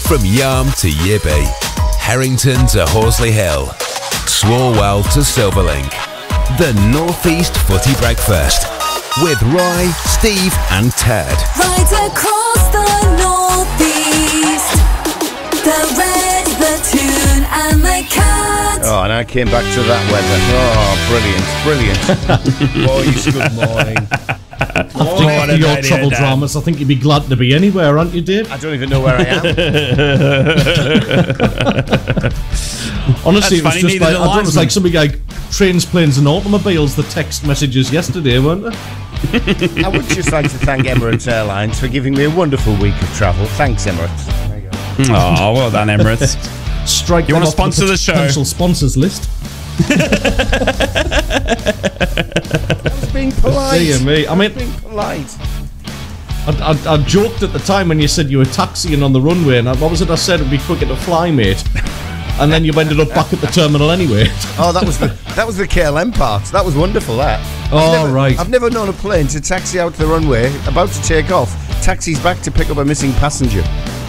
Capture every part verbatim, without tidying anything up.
From Yarm to Yibby, Harrington to Horsley Hill, Swalwell to Silverlink. The North East Footy Breakfast with Roy, Steve and Ted. Right across the North East, the red, the tune and the cat. Oh, and I came back to that weather. Oh, brilliant, brilliant. Boys, good morning. After, after your travel dramas, I think you'd be glad to be anywhere, aren't you, Dave? I don't even know where I am. Honestly, it was just like, I don't know, it was like somebody like trains, planes and automobiles, the text messages yesterday, weren't they? I would just like to thank Emirates Airlines for giving me a wonderful week of travel. Thanks, Emirates. There you go. Oh, well done, Emirates. Strike you want to off sponsor the, the show? Potential sponsors list. I was being polite. Dear me. I mean, being polite. I, I, I joked at the time when you said you were taxiing on the runway, and I, what was it I said? It'd be quicker to fly, mate. And then you ended up back at the terminal anyway. Oh, that was the that was the K L M part. That was wonderful. That. Oh, I've never, right. I've never known a plane to taxi out the runway, about to take off, taxis back to pick up a missing passenger.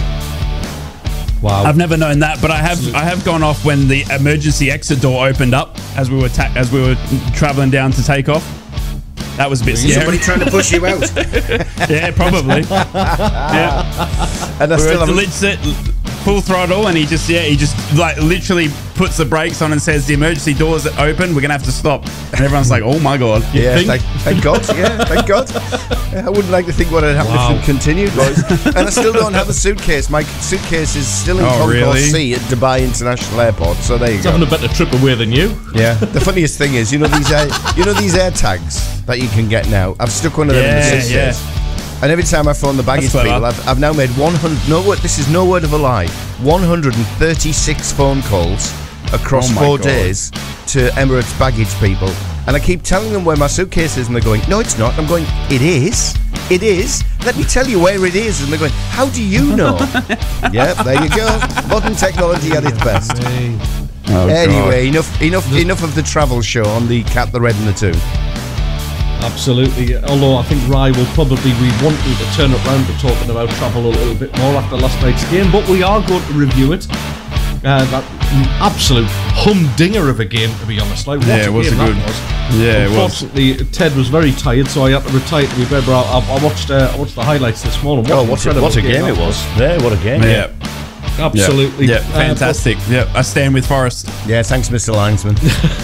Wow. I've never known that, but I have Absolutely. I have gone off when the emergency exit door opened up as we were ta- as we were travelling down to take off. That was a bit scary. Somebody trying to push you out. Yeah, probably. Yeah. And I we still were legit full throttle, and he just yeah he just like literally puts the brakes on and says the emergency doors are open. We're gonna have to stop. And everyone's like, oh my god. Yeah, thank, thank God. Yeah, thank God. I wouldn't like to think what had happened wow. if it continued, boys. And I still don't have a suitcase. My suitcase is still in oh, Concourse really? C at Dubai International Airport. So there you it's go. Having a better trip away than you. Yeah. The funniest thing is, you know these air, you know these air tags that you can get now. I've stuck one of them yeah, in the suitcase. Yeah. And every time I phone the baggage people, I've, I've now made one hundred. No, what? This is no word of a lie. one hundred thirty-six phone calls across oh four God. days to Emirates baggage people, and I keep telling them where my suitcase is, and they're going, "No, it's not." I'm going, "It is. It is. Let me tell you where it is." And they're going, "How do you know?" Yeah, there you go. Modern technology at its best. Oh, anyway, God. enough, enough, enough of the travel show on the Cat, the Red, and the Two. Absolutely. Although I think Rye will probably we want you to turn it round to talking about travel a little bit more after last night's game, but we are going to review it. Uh, that absolute humdinger of a game, to be honest. Like, what yeah, a it was game a good. That was. Yeah, Unfortunately, it was. Ted was very tired, so I had to retire to my bed. But I, I watched. Uh, I watched the highlights this morning. What oh, what a, what a game, game it was! Yeah, what a game! Yeah. Absolutely. Yeah, yeah. Fantastic. Uh, yeah, I stand with Forrest. Yeah, thanks, Mister Linesman.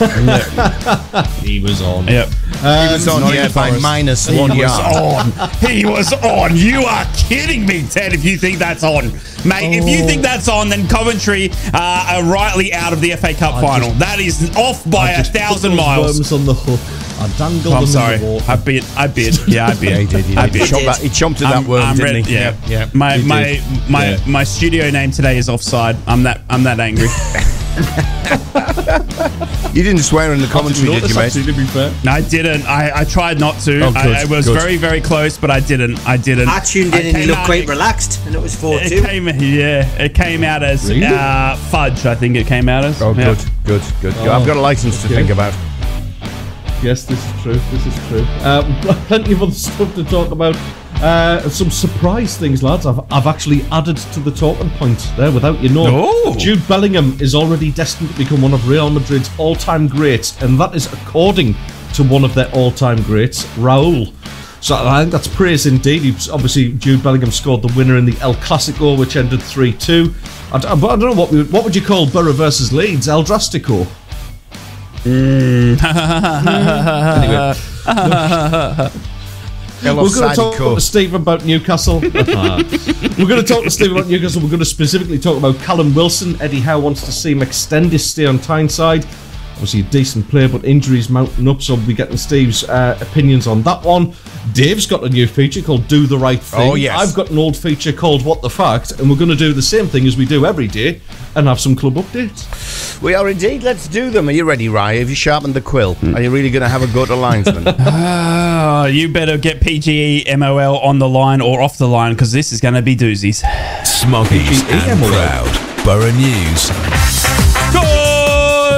He was on. Yep. Um, he was on, yeah, by Forrest. minus one he yard. Was on. He was on. You are kidding me, Ted, if you think that's on. Mate, oh. if you think that's on, then Coventry uh, are rightly out of the F A Cup I final. Just, that is off by a thousand miles. Worms on the hook. I dangled I'm them sorry. in the water. I bit. I bit. Yeah, I bit. Yeah, he did. He, I did. He, chomped that, he chomped at that I'm, worm, I'm didn't ready. he? Yeah, yeah. My my my yeah. my studio name today is Offside. I'm that I'm that angry. You didn't swear in the commentary, did you, mate? Actually, to be fair. No, I didn't. I, I tried not to. Oh, good, I, I was good. very very close, but I didn't. I didn't. I tuned in I and you looked quite relaxed, and it was four two. It came, yeah, it came out as really? uh, fudge. I think it came out as. Oh, yeah. good, good, good. Oh, I've got a license okay. to think about. Yes, this is true. This is true. Um, plenty of other stuff to talk about. Uh, some surprise things, lads. I've, I've actually added to the talking points there without you knowing. Oh. Jude Bellingham is already destined to become one of Real Madrid's all-time greats, and that is according to one of their all-time greats, Raul. So I think that's praise indeed. He's, obviously, Jude Bellingham scored the winner in the El Clasico, which ended three two. I, I don't know, what we, what would you call Boro versus Leeds? El Drastico? Mm. Anyway. We're going to talk to Steve about Newcastle. We're going to talk to Steve about Newcastle. We're going to specifically talk about Callum Wilson. Eddie Howe wants to see him extend his stay on Tyneside. Obviously a decent player, but injuries mounting up, so we'll be getting Steve's uh, opinions on that one. Dave's got a new feature called Do the Right Thing. Oh, yes. I've got an old feature called What the Fact, and we're going to do the same thing as we do every day and have some club updates. We are indeed. Let's do them. Are you ready, Rye? Have you sharpened the quill? Mm. Are you really going to have a go to linesman? uh, you better get P G E M O L on the line or off the line, because this is going to be doozies. Smoggies and proud. Boro News. Good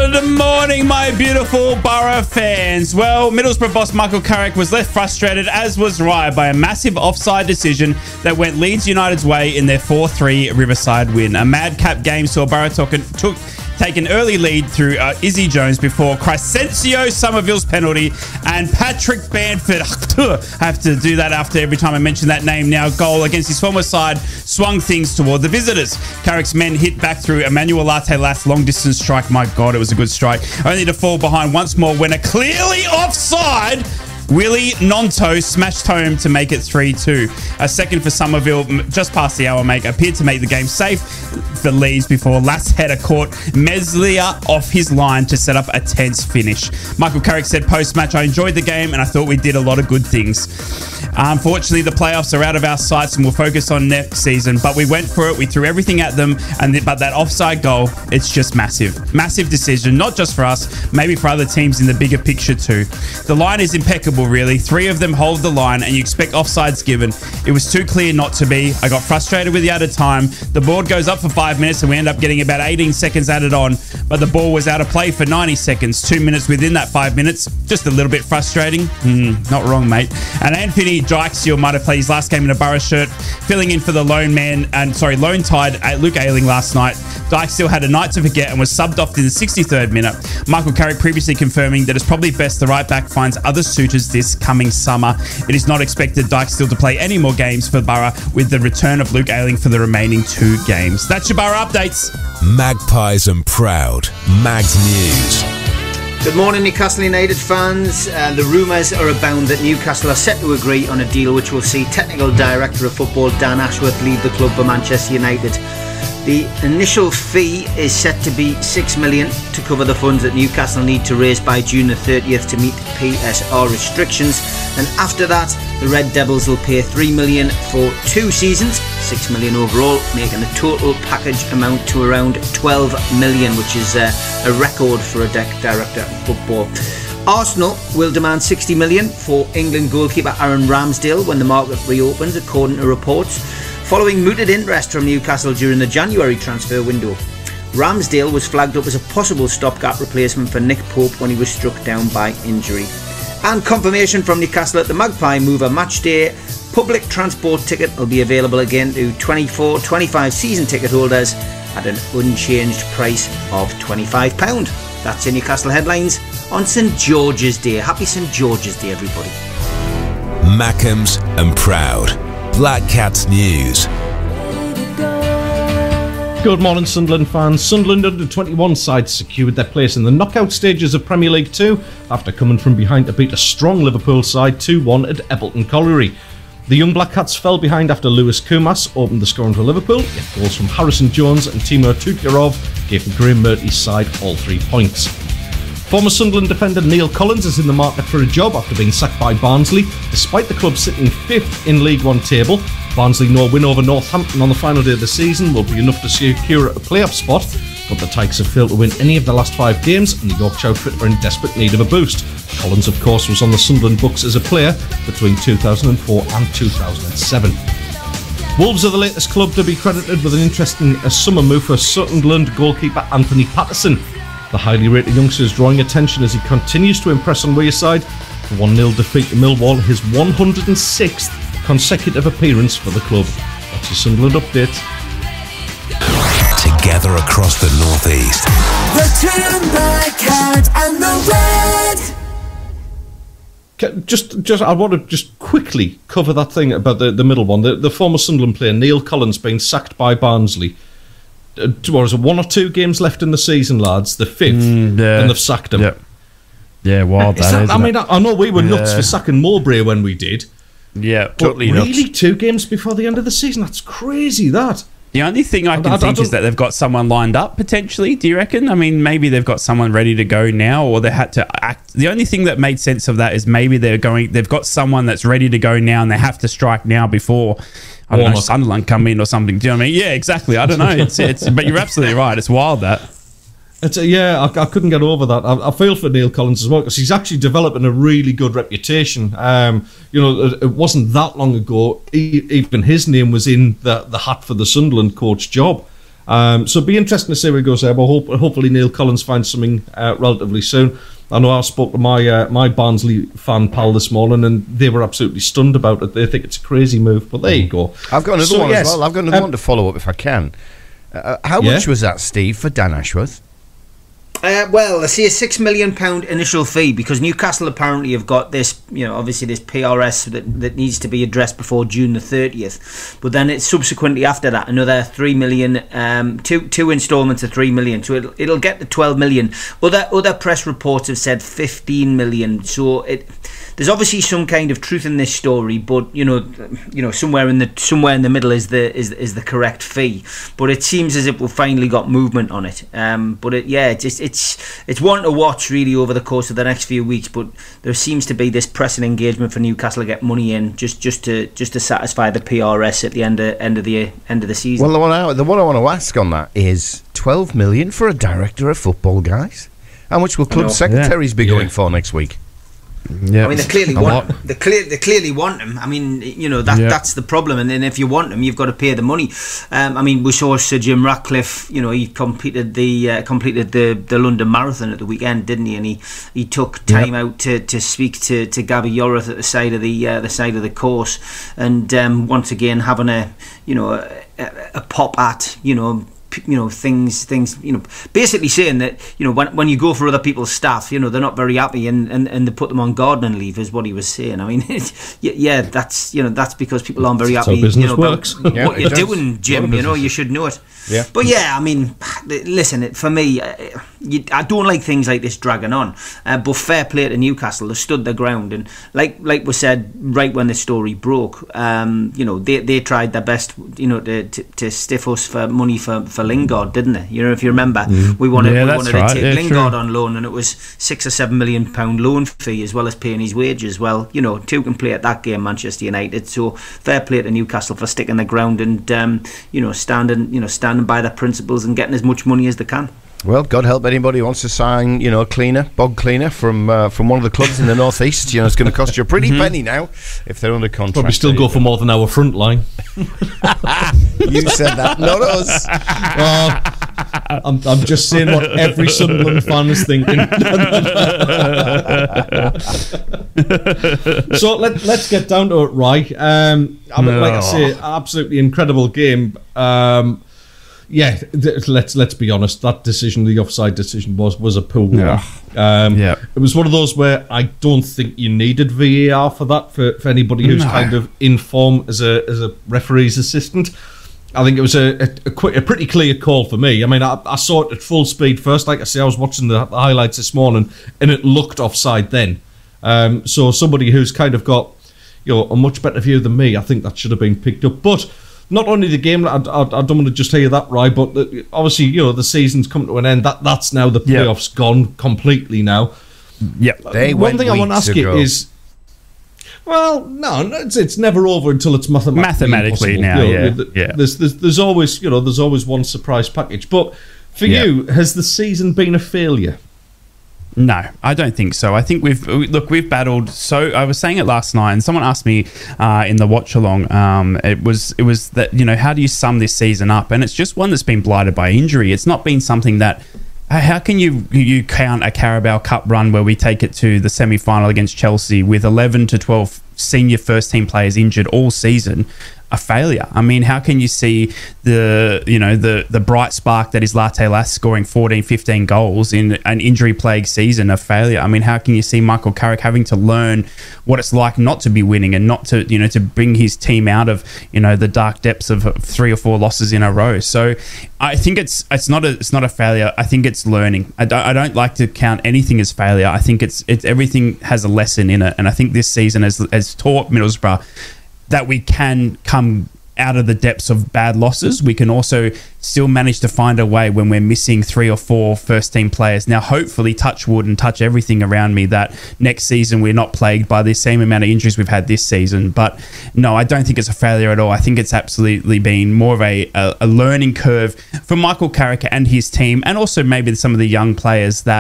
Good morning, my beautiful Boro fans. Well, Middlesbrough boss Michael Carrick was left frustrated, as was Rye, by a massive offside decision that went Leeds United's way in their four three Riverside win. A madcap game saw Boro took, took take an early lead through uh, Izzy Jones before Crescencio Somerville's penalty and Patrick Bamford, I have to do that after every time I mention that name now, goal against his former side swung things toward the visitors. Carrick's men hit back through Emmanuel Latte-Last's long-distance strike. My God, it was a good strike. Only to fall behind once more when a clearly offside Willie Nonto smashed home to make it three two. A second for Somerville just past the hour make appeared to make the game safe for Leeds before last header caught Meslier off his line to set up a tense finish. Michael Carrick said post-match, "I enjoyed the game and I thought we did a lot of good things. Unfortunately, the playoffs are out of our sights and we'll focus on next season, but we went for it. We threw everything at them, and th- but that offside goal, it's just massive. Massive decision, not just for us, maybe for other teams in the bigger picture too. The line is impeccable, really. Three of them hold the line and you expect offsides given. It was too clear not to be. I got frustrated with the added time. The board goes up for five minutes and we end up getting about eighteen seconds added on, but the ball was out of play for ninety seconds. Two minutes within that five minutes. Just a little bit frustrating. Mm, not wrong, mate." And Anthony Dykestil might have played his last game in a Boro shirt, filling in for the lone man, and sorry, lone tide Luke Ayling last night. Dykestil had a night to forget and was subbed off in the sixty-third minute. Michael Carrick previously confirming that it's probably best the right back finds other suitors this coming summer. It is not expected Dykestil to play any more games for Boro with the return of Luke Ayling for the remaining two games. That's your Boro updates. Magpies and proud. Mags News. Good morning, Newcastle United fans. Uh, the rumours are abound that Newcastle are set to agree on a deal which will see Technical Director of Football Dan Ashworth leave the club for Manchester United. The initial fee is set to be six million pounds to cover the funds that Newcastle need to raise by June the thirtieth to meet P S R restrictions, and after that the Red Devils will pay three million pounds for two seasons, six million pounds overall, making the total package amount to around twelve million pounds, which is uh, a record for a director of football. Arsenal will demand sixty million pounds for England goalkeeper Aaron Ramsdale when the market reopens, according to reports, following mooted interest from Newcastle during the January transfer window. Ramsdale was flagged up as a possible stopgap replacement for Nick Pope when he was struck down by injury. And confirmation from Newcastle that the Magpie Mover Matchday public transport ticket will be available again to twenty-four twenty-five season ticket holders at an unchanged price of twenty-five pounds. That's your Newcastle headlines on St George's Day. Happy St George's Day, everybody. Mackems and proud. Black Cats News. Good morning, Sunderland fans. Sunderland under twenty-one side secured their place in the knockout stages of Premier League two after coming from behind to beat a strong Liverpool side two one at Ebbleton Colliery. The young Black Cats fell behind after Lewis Kumas opened the scoring for Liverpool, yet goals from Harrison Jones and Timur Tutyarov gave Graham Murty's side all three points. Former Sunderland defender Neil Collins is in the market for a job after being sacked by Barnsley. Despite the club sitting fifth in League One table, Barnsley no win over Northampton on the final day of the season will be enough to secure a playoff spot, but the Tykes have failed to win any of the last five games and the Yorkshire outfit are in desperate need of a boost. Collins, of course, was on the Sunderland books as a player between two thousand four and two thousand seven. Wolves are the latest club to be credited with an interesting uh, summer move for Sunderland goalkeeper Anthony Patterson. The highly rated youngster is drawing attention as he continues to impress on Wearside. The one nil defeat to Millwall, his one hundred sixth consecutive appearance for the club. That's your Sunderland update. Together across the northeast. The Toon, Black Cat and the Red. Just, just, I want to just quickly cover that thing about the, the middle one. The, the former Sunderland player Neil Collins being sacked by Barnsley. Uh, what is it, one or two games left in the season, lads? The fifth, mm, yeah. and they've sacked him. Yeah, yeah wild that, that, I mean, it? I know we were yeah. nuts for sacking Mowbray when we did. Yeah, but totally really, nuts. two games before the end of the season? That's crazy, that. The only thing I can I, I, think I is that they've got someone lined up, potentially. Do you reckon? I mean, maybe they've got someone ready to go now, or they had to act. The only thing that made sense of that is maybe they're going. They've got someone that's ready to go now, and they have to strike now before, I don't Warnock. know, Sunderland come in or something. Do you know what I mean? Yeah, exactly. I don't know. It's, it's, but you're absolutely right. It's wild, that. It's a, yeah, I, I couldn't get over that. I, I feel for Neil Collins as well because he's actually developing a really good reputation. Um, you know, it, it wasn't that long ago. He, even his name was in the, the hat for the Sunderland coach job. Um, so it'll be interesting to see where it goes there. But hope, hopefully Neil Collins finds something uh, relatively soon. I know I spoke to my uh, my Barnsley fan pal this morning, and they were absolutely stunned about it. They think it's a crazy move, but there you go. I've got another so, one yes, as well. I've got another um, one to follow up if I can. Uh, how yeah? much was that, Steve, for Dan Ashworth? Uh, well, I see a six million pound initial fee because Newcastle apparently have got this, you know, obviously this P R S that, that needs to be addressed before June the thirtieth. But then it's subsequently after that another three million, um, two two instalments of three million. So it'll it'll get to twelve million. Other other press reports have said fifteen million. So it. There's obviously some kind of truth in this story, but you know, you know, somewhere in the somewhere in the middle is the is is the correct fee. But it seems as if we've finally got movement on it. Um, but it, yeah, it's just, it's it's one to watch really over the course of the next few weeks. But there seems to be this pressing engagement for Newcastle to get money in just, just to just to satisfy the P R S at the end of end of the end of the season. Well, the one I, the one I want to ask on that is twelve million for a director of football, guys. How much will club secretaries yeah. be going yeah. for next week? Yeah. I mean, they clearly want them. They, clear, they clearly want them. I mean, you know, that yeah. that's the problem. And then if you want them, you've got to pay the money. Um, I mean, we saw Sir Jim Ratcliffe, you know, he completed the uh, completed the, the London Marathon at the weekend, didn't he? And he, he took time yep. out to, to speak to, to Gabby Yorath at the side of the uh, the side of the course. And um, once again, having a, you know, a, a pop at, you know, you know, things, things, you know, basically saying that, you know, when when you go for other people's staff, you know, they're not very happy and, and, and they put them on gardening leave is what he was saying. I mean, yeah, yeah, that's, you know, that's because people aren't very happy, you know, works. about yeah, what you're does. doing, Jim, you know, you should know it. Yeah. But yeah, I mean, listen, for me, you, I don't like things like this dragging on, uh, but fair play to Newcastle, they stood their ground, and like like we said right when the story broke, um, you know, they, they tried their best, you know, to, to, to stiff us for money for, for Lingard, didn't they? You know, if you remember, mm. we wanted, yeah, we wanted right. to take yeah, Lingard true. on loan, and it was six or seven million pound loan fee as well as paying his wages. Well, you know, two can play at that game, Manchester United. So fair play to Newcastle for sticking the ground and um, you know, standing, you know, standing by their principles and getting as much money as they can. Well, God help anybody who wants to sign, you know, a cleaner, bog cleaner from uh, from one of the clubs in the northeast. You know, it's going to cost you a pretty mm-hmm. penny now if they're under contract. Probably still go for more than our front line. You said that, not us. Well, I'm, I'm just saying what every Sunderland fan is thinking. So let, let's get down to it, right? Um, I mean, like I say, absolutely incredible game. Um, Yeah, th- let's let's be honest. That decision, the offside decision, was was a poor one. Yeah. Um, yeah. It was one of those where I don't think you needed V A R for that. For, for anybody who's no. kind of in form as a as a referee's assistant, I think it was a a, a, quick, a pretty clear call for me. I mean, I, I saw it at full speed first. Like I say, I was watching the, the highlights this morning, and it looked offside then. Um, so somebody who's kind of got, you know, a much better view than me, I think that should have been picked up. But not only the game, I, I, I don't want to just tell you that, right, but the, obviously, you know, the season's come to an end. That That's now the playoffs yep. gone completely now. Yep. They One thing I want to ask ago. you is, well, no, no it's, it's never over until it's mathematically, mathematically impossible. now. You know, yeah, the, yeah. There's, there's there's always you know there's always one surprise package. But for yeah. you, has the season been a failure? No, I don't think so. I think we've look we've battled. So I was saying it last night, and someone asked me uh, in the watch along. Um, it was it was that you know how do you sum this season up? And it's just one that's been blighted by injury. It's not been something that. How can you you count a Carabao Cup run where we take it to the semi final against Chelsea with eleven to twelve senior first team players injured all season? A failure. I mean, how can you see the you know the the bright spark that is Latte Lass scoring fourteen, fifteen goals in an injury plagued season a failure? I mean, how can you see Michael Carrick having to learn what it's like not to be winning and not to you know to bring his team out of you know the dark depths of three or four losses in a row? So I think it's it's not a it's not a failure. I think it's learning. I don't, I don't like to count anything as failure. I think it's it's everything has a lesson in it, and I think this season has has taught Middlesbrough that we can come out of the depths of bad losses. We can also still manage to find a way when we're missing three or four first team players. Now, hopefully, touch wood and touch everything around me that next season we're not plagued by the same amount of injuries we've had this season. But no, I don't think it's a failure at all. I think it's absolutely been more of a, a, a learning curve for Michael Carrick and his team, and also maybe some of the young players that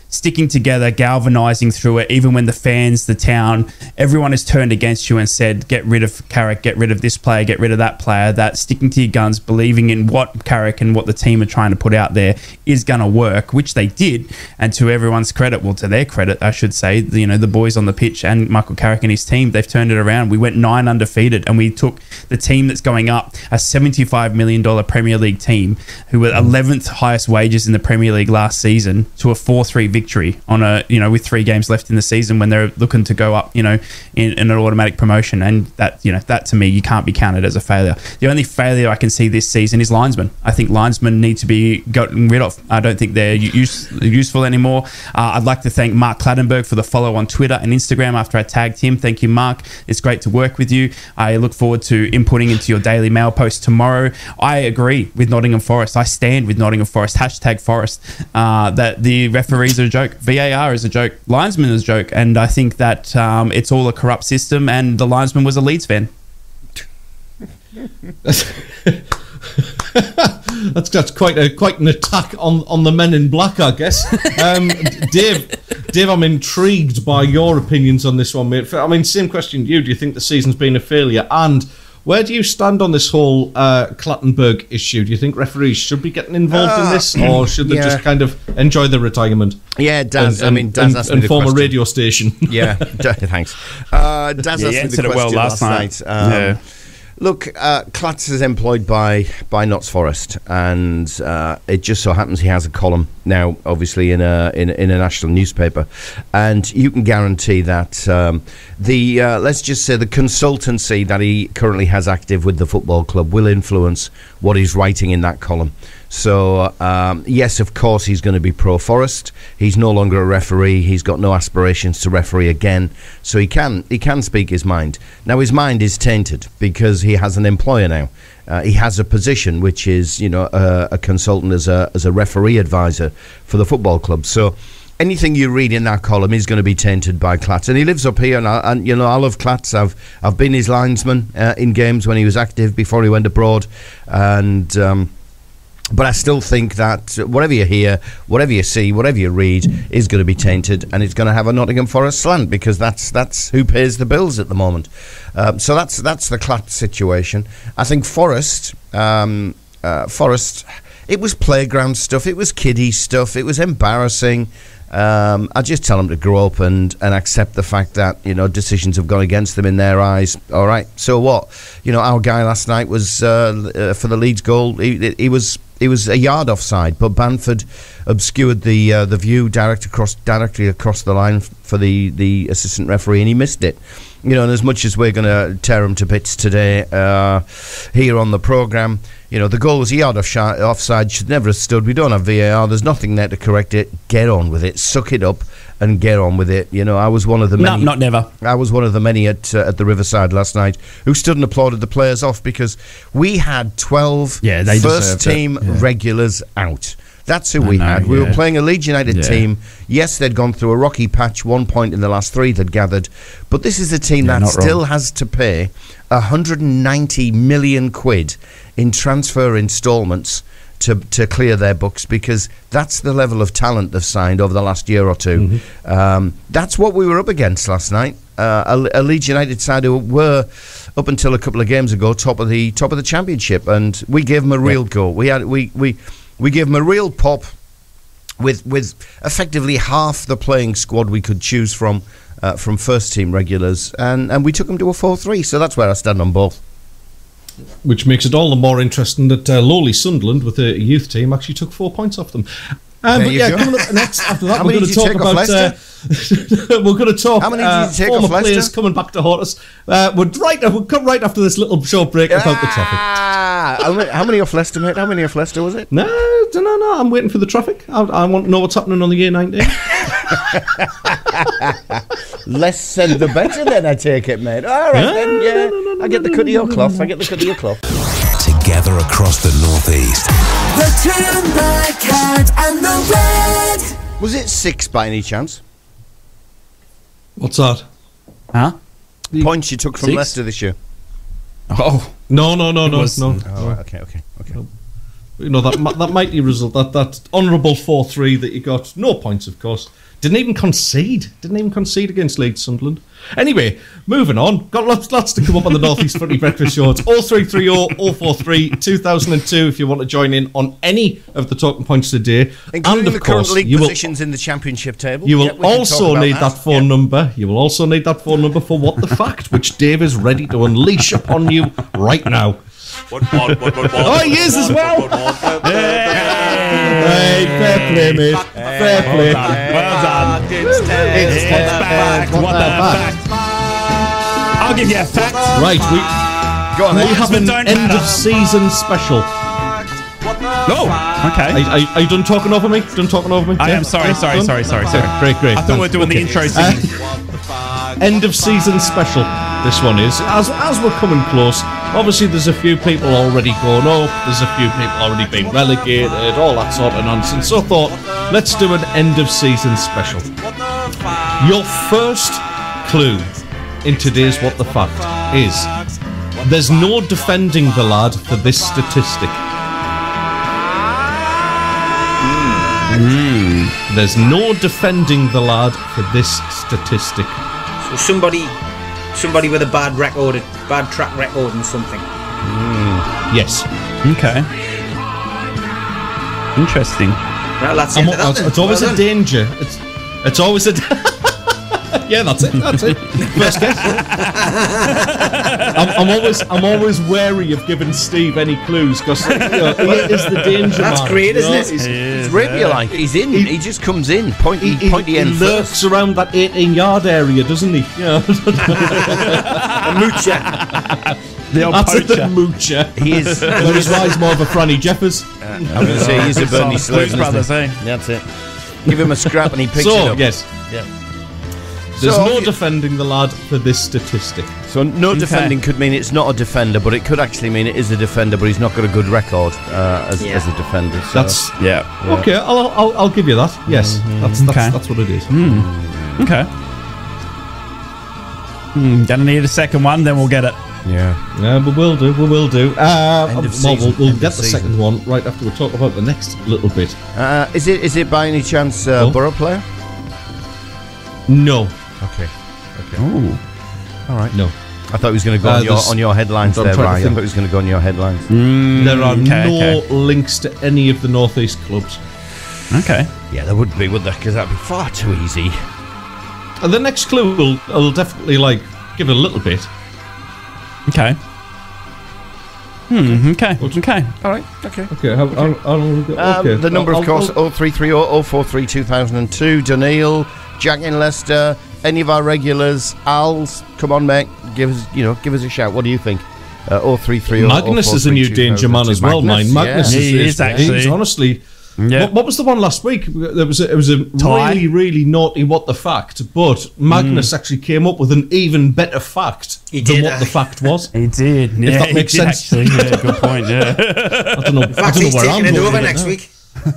sticking together, galvanising through it, even when the fans, the town, everyone has turned against you and said, get rid of Carrick, get rid of this player, get rid of that player, that sticking to your guns, believing in what Carrick and what the team are trying to put out there is going to work, which they did. And to everyone's credit, well, to their credit, I should say, you know, the boys on the pitch and Michael Carrick and his team, they've turned it around. We went nine undefeated, and we took the team that's going up, a seventy-five million dollars Premier League team, who were eleventh highest wages in the Premier League last season, to a four three victory on a, you know, with three games left in the season when they're looking to go up, you know, in, in an automatic promotion. And that, you know, that to me, you can't be counted as a failure. The only failure I can see this season is linesmen. I think linesmen need to be gotten rid of. I don't think they're use, useful anymore. Uh, I'd like to thank Mark Clattenburg for the follow on Twitter and Instagram after I tagged him. Thank you, Mark. It's great to work with you. I look forward to inputting into your Daily Mail post tomorrow. I agree with Nottingham Forest. I stand with Nottingham Forest. Hashtag Forest. Uh, that the referees are a joke. V A R is a joke. Linesman is a joke. And I think that um, it's all a corrupt system, and the linesman was a Leeds fan. that's that's quite a quite an attack on, on the men in black, I guess. Um, Dave, Dave, I'm intrigued by your opinions on this one, mate. I mean, same question to you. Do you think the season's been a failure? And where do you stand on this whole uh, Clattenburg issue? Do you think referees should be getting involved uh, in this, or should they yeah. just kind of enjoy their retirement? Yeah, Daz. And, I mean, Daz and, asked and me the form question. a radio station. Yeah, thanks. Uh, Daz yeah, asked me the question well last, last night. night. Um, yeah. Look, uh, Clatts is employed by by Notts Forest, and uh, it just so happens he has a column now, obviously in a in, in a national newspaper, and you can guarantee that um, the uh, let's just say the consultancy that he currently has active with the football club will influence what he's writing in that column. So um, yes, of course he's going to be pro Forest. He's no longer a referee. He's got no aspirations to referee again. So he can he can speak his mind. Now his mind is tainted because he has an employer now. Uh, he has a position which is, you know, a, a consultant as a as a referee advisor for the football club. So anything you read in that column is going to be tainted by Clatts, and he lives up here. And, I, and you know, I love Clatts. I've I've been his linesman uh, in games when he was active before he went abroad, and. Um, But I still think that whatever you hear, whatever you see, whatever you read is going to be tainted, and it's going to have a Nottingham Forest slant because that's that's who pays the bills at the moment. Um, so that's that's the Clat situation. I think Forest, um, uh, Forest, it was playground stuff, it was kiddie stuff, it was embarrassing. Um, I just tell them to grow up and, and accept the fact that, you know, decisions have gone against them in their eyes. All right, so what? You know, our guy last night was uh, uh, for the Leeds goal. He, he was he was a yard offside, but Bamford obscured the uh, the view direct across directly across the line for the, the assistant referee, and he missed it. You know, and as much as we're going to tear him to bits today uh, here on the programme, you know, the goal was a yard off offside, should never have stood. We don't have V A R. There's nothing there to correct it. Get on with it. Suck it up and get on with it. You know, I was one of the many. No, not never. I was one of the many at uh, at the Riverside last night who stood and applauded the players off because we had twelve yeah, they first team yeah. regulars out. That's who I we know, had. We yeah. were playing a Leeds United yeah. team. Yes, they'd gone through a rocky patch, one point in the last three they'd gathered. But this is a team yeah, that still wrong. has to pay one hundred ninety million quid in transfer instalments to to clear their books, because that's the level of talent they've signed over the last year or two. Mm-hmm. Um, that's what we were up against last night. Uh, a, a Leeds United side who were, up until a couple of games ago, top of the top of the championship, and we gave them a real yeah. go. We had we we. We gave them a real pop with with effectively half the playing squad we could choose from uh, from first team regulars, and, and we took them to a four three. So that's where I stand on both. Which makes it all the more interesting that uh, lowly Sunderland, with a youth team, actually took four points off them. Um, but yeah, go. coming up next after that, we're going to talk about. Uh, we're going to talk. How many uh, did you take former off players Leicester? coming back to haunt us. Uh, we're right. We'll come right after this little short break ah, about the traffic. How many, how many off Leicester, mate? How many off Leicester was it? No, no, no. I'm waiting for the traffic. I, I want to know what's happening on the A nineteen. Less said the better. Then I take it, mate. All right, no, then. Yeah, no, no, no, I get the cut of your cloth. I get the cut of your cloth. Together across the northeast. The two black cat and the red. Was it six by any chance? What's that? Huh? Points you took from Six? Leicester this year? Oh no, no, no, no, was, no. Oh, right, okay, okay, okay. No. You know, that that mighty result, that, that honourable four three that you got. No points, of course. Didn't even concede. Didn't even concede against Leeds Sunderland. Anyway, moving on. Got lots, lots to come up on the North East Footy Breakfast Show. It's oh three three oh, oh four three, two thousand two if you want to join in on any of the talking points today. Including and of the course, current league you positions will, in the championship table. You will Yep, we can also talk about need that, that phone yep. number. You will also need that phone number for What the Fact, which Dave is ready to unleash upon you right now. Oh, he is as well. Hey, fair play, mate. Fair play. Well done. It's It's fact. What the fact? I'll give you a fact. Right, we Go on, we then. have an don't end matter. of season special. Oh, okay. Are, are, are you done talking over me? Done talking over me? I Yeah? am sorry, Yeah, sorry, done? sorry, sorry, sorry. Great, great. I thought we were doing the Okay. intro singing. End of season special. This one is as as we're coming close. Obviously, there's a few people already gone up. There's a few people already been relegated. All that sort of nonsense. So I thought, let's do an end of season special. Your first clue in today's What the Fact is: there's no defending the lad for this statistic. Mm. There's no defending the lad for this statistic. So somebody, somebody with a bad record, bad track record, and something. Yes. Okay. Interesting. Well, that's I'm, it. That's it's, it. it's always Well a done. danger. It's it's always a. Yeah, that's it. That's it. First guess. I'm, I'm always I'm always wary of giving Steve any clues because you know, he is the danger That's man. great, you know? isn't it? He's- It's rapier like. He's in. He, just comes in. Pointy, He, he, pointy he end lurks first. around that eighteen yard area, doesn't he? Yeah. A moocher. The old That's it, the poacher. moocher. He is. Whereas Rye's more of a Franny Jeffers. I'm going to say he's a Bernie Blues Slurton. Brothers, eh? That's it. Give him a scrap and he picks it So, up. yes, Yeah. there's So, no obvi- defending the lad for this statistic. So no defending could mean it's not a defender, but it could actually mean it is a defender, but he's not got a good record uh, as, Yeah. as a defender. So. That's Yeah. okay. I'll, I'll I'll give you that. Yes, that's that's, Okay. that's what it is. Okay. Hmm, gonna need a second one, then we'll get it. yeah. Yeah, we will do. We will do. Uh, End of well, season, we'll, we'll end of get the season. second one right after we talk about the next little bit. Uh, is it is it by any chance uh, Oh. Boro player? No, Okay. Ooh. All right. no. I thought he was going to go Uh, on your there's- on your headlines I'm there, trying to right? I think. thought he was going to go on your headlines. There are okay, no okay. links to any of the Northeast clubs. Okay. Yeah, there would be, would there? Because that'd be far too easy. And the next clue will will definitely like give it a little bit. Okay. Hmm. Okay. Okay. All right. Okay. Okay, I'll, I'll, I'll, Um, okay. the number, I'll, of course, I'll, oh three three oh, oh four three, two thousand two. Daniil, Jack in Leicester, any of our regulars, Al's, come on, mate, give us, you know, give us a shout. What do you think? Uh, oh three three oh, Magnus is a new danger man as well. Mine, Magnus yeah. is, He is, is actually. He's honestly. Yeah. What, what was the one last week? There was a, it was a Tie. really really naughty what the fact, but Magnus actually came up with an even better fact He than did, what uh, the fact was. He did. Yeah, that he makes did sense. Actually, yeah, good point. Yeah. I don't know. In I fact, don't he's know where I'm taking it going over with next now. week.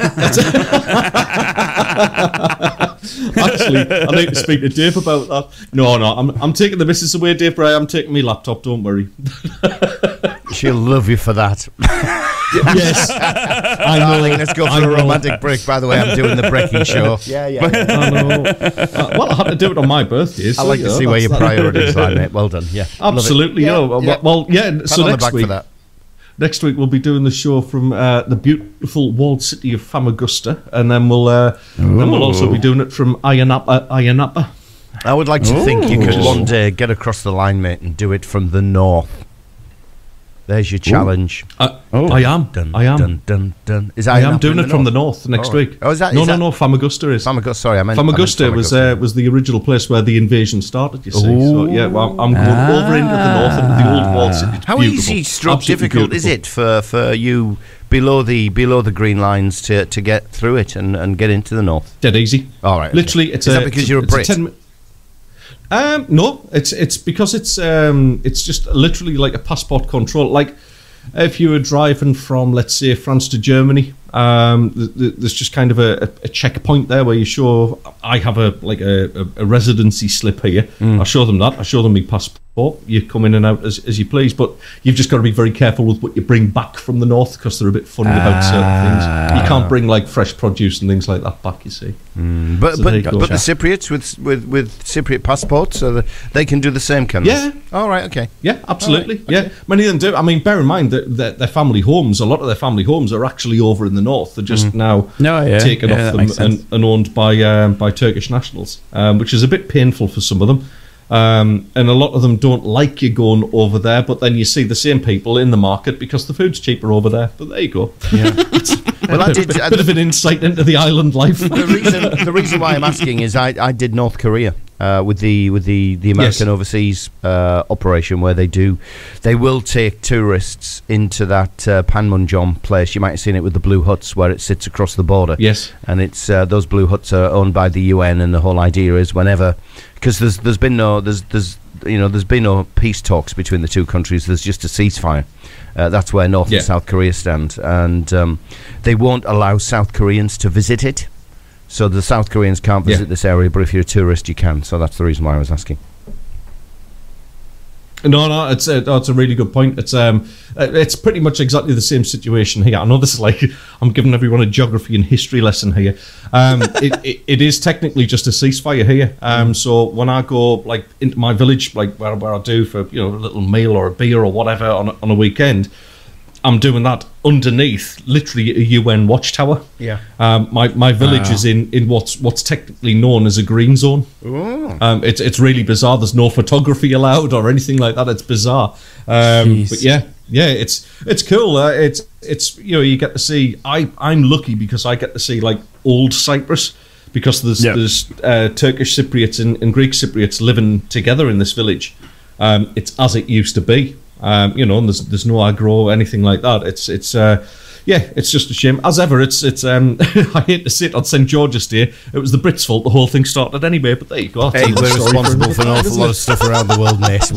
Actually, I need to speak to Dave about that. No, no, I'm I'm taking the missus away, Dave. But I am taking my laptop. Don't worry. She'll love you for that. Yes, I know. Darling, let's go I for a know. romantic break. By the way, I'm doing the Brekky show. Yeah, yeah. I know. Uh, well, I had to do it on my birthday. So, I like you to know, see where that's your that. priorities lie, mate. Well done. Yeah, love it. Absolutely, Yeah, yeah. Well, yeah. well, yeah. Pat So on the next back week, for that. next week we'll be doing the show from uh, the beautiful walled city of Famagusta, and then we'll uh, then we'll also be doing it from Ayanapa. Ayanapa. I would like to think you could Ooh. one day get across the line, mate, and do it from the north. There's your challenge. Uh, I am. Dun, I am. Dun, dun, dun. Is I am Ayanapa doing in it from the north next Oh. week. Oh, is that- No, is no, that- no. Famagusta is. Famagusta. Sorry, I meant I meant Famagusta was Famagusta. uh, was the original place where the invasion started. You see, so yeah, well, I'm going over into the north into the old walled city. It's How beautiful. easy, stroke Absolutely difficult is beautiful. it for, for you below the below the green lines to, to get through it and, and get into the north? Dead easy. All right. okay. Literally, it's Is a, that because it's you're a it's Brit? ten mi- um, no, it's it's because it's um, it's just literally like a passport control. Like if you were driving from, let's say, France to Germany, Um, th- th- there's just kind of a, a checkpoint there where you show. I have a like a, a, a residency slip here. Mm. I show them that. I show them my passport. You come in and out as, as you please, but you've just got to be very careful with what you bring back from the north because they're a bit funny ah. about certain things. You can't bring like fresh produce and things like that back. You see, mm. but so but, but the Cypriots with with with Cypriot passports, so the, they can do the same, can yeah. they? All right, okay, yeah, absolutely, right. yeah. Okay. Many of them do. I mean, bear in mind that, that their family homes, a lot of their family homes are actually over in the north. They're just mm. now no, yeah. taken yeah, off them and, and owned by um, by Turkish nationals, um, which is a bit painful for some of them. Um, and a lot of them don't like you going over there, but then you see the same people in the market because the food's cheaper over there. But there you go. Yeah. well, I did a bit of an insight into the island life. the reason the reason why I'm asking is I, I did North Korea uh, with the with the, the American yes. overseas uh, operation where they do they will take tourists into that uh, Panmunjom place. You might have seen it with the blue huts where it sits across the border. Yes, and it's uh, those blue huts are owned by the U N, and the whole idea is whenever. Because there's there's been no there's there's you know there's been no peace talks between the two countries. There's just a ceasefire. Uh, that's where North yeah. and South Korea stand, and um, they won't allow South Koreans to visit it. So the South Koreans can't visit yeah. this area, but if you're a tourist, you can. So that's the reason why I was asking. No, no, it's a, it's a really good point. It's um, it's pretty much exactly the same situation here. I know this is like I'm giving everyone a geography and history lesson here. Um, it, it it is technically just a ceasefire here. Um, so when I go like into my village, like where where I do for you know a little meal or a beer or whatever on a, on a weekend, I'm doing that underneath literally a U N watchtower. Yeah. Um, my my village wow. is in, in what's what's technically known as a green zone. Ooh. Um, it's it's really bizarre. There's no photography allowed or anything like that. It's bizarre. Um, but yeah, yeah, it's it's cool. Uh, it's it's you know you get to see. I I'm lucky because I get to see like old Cyprus because there's yep. there's uh, Turkish Cypriots and, and Greek Cypriots living together in this village. Um, it's as it used to be. Um, you know, and there's there's no aggro or anything like that. It's it's uh, yeah, it's just a shame. As ever, it's it's. Um, I hate to say it on Saint George's Day. It was the Brits' fault. The whole thing started anyway. But there you go. Hey, we're responsible for an awful lot of stuff around the world, mate.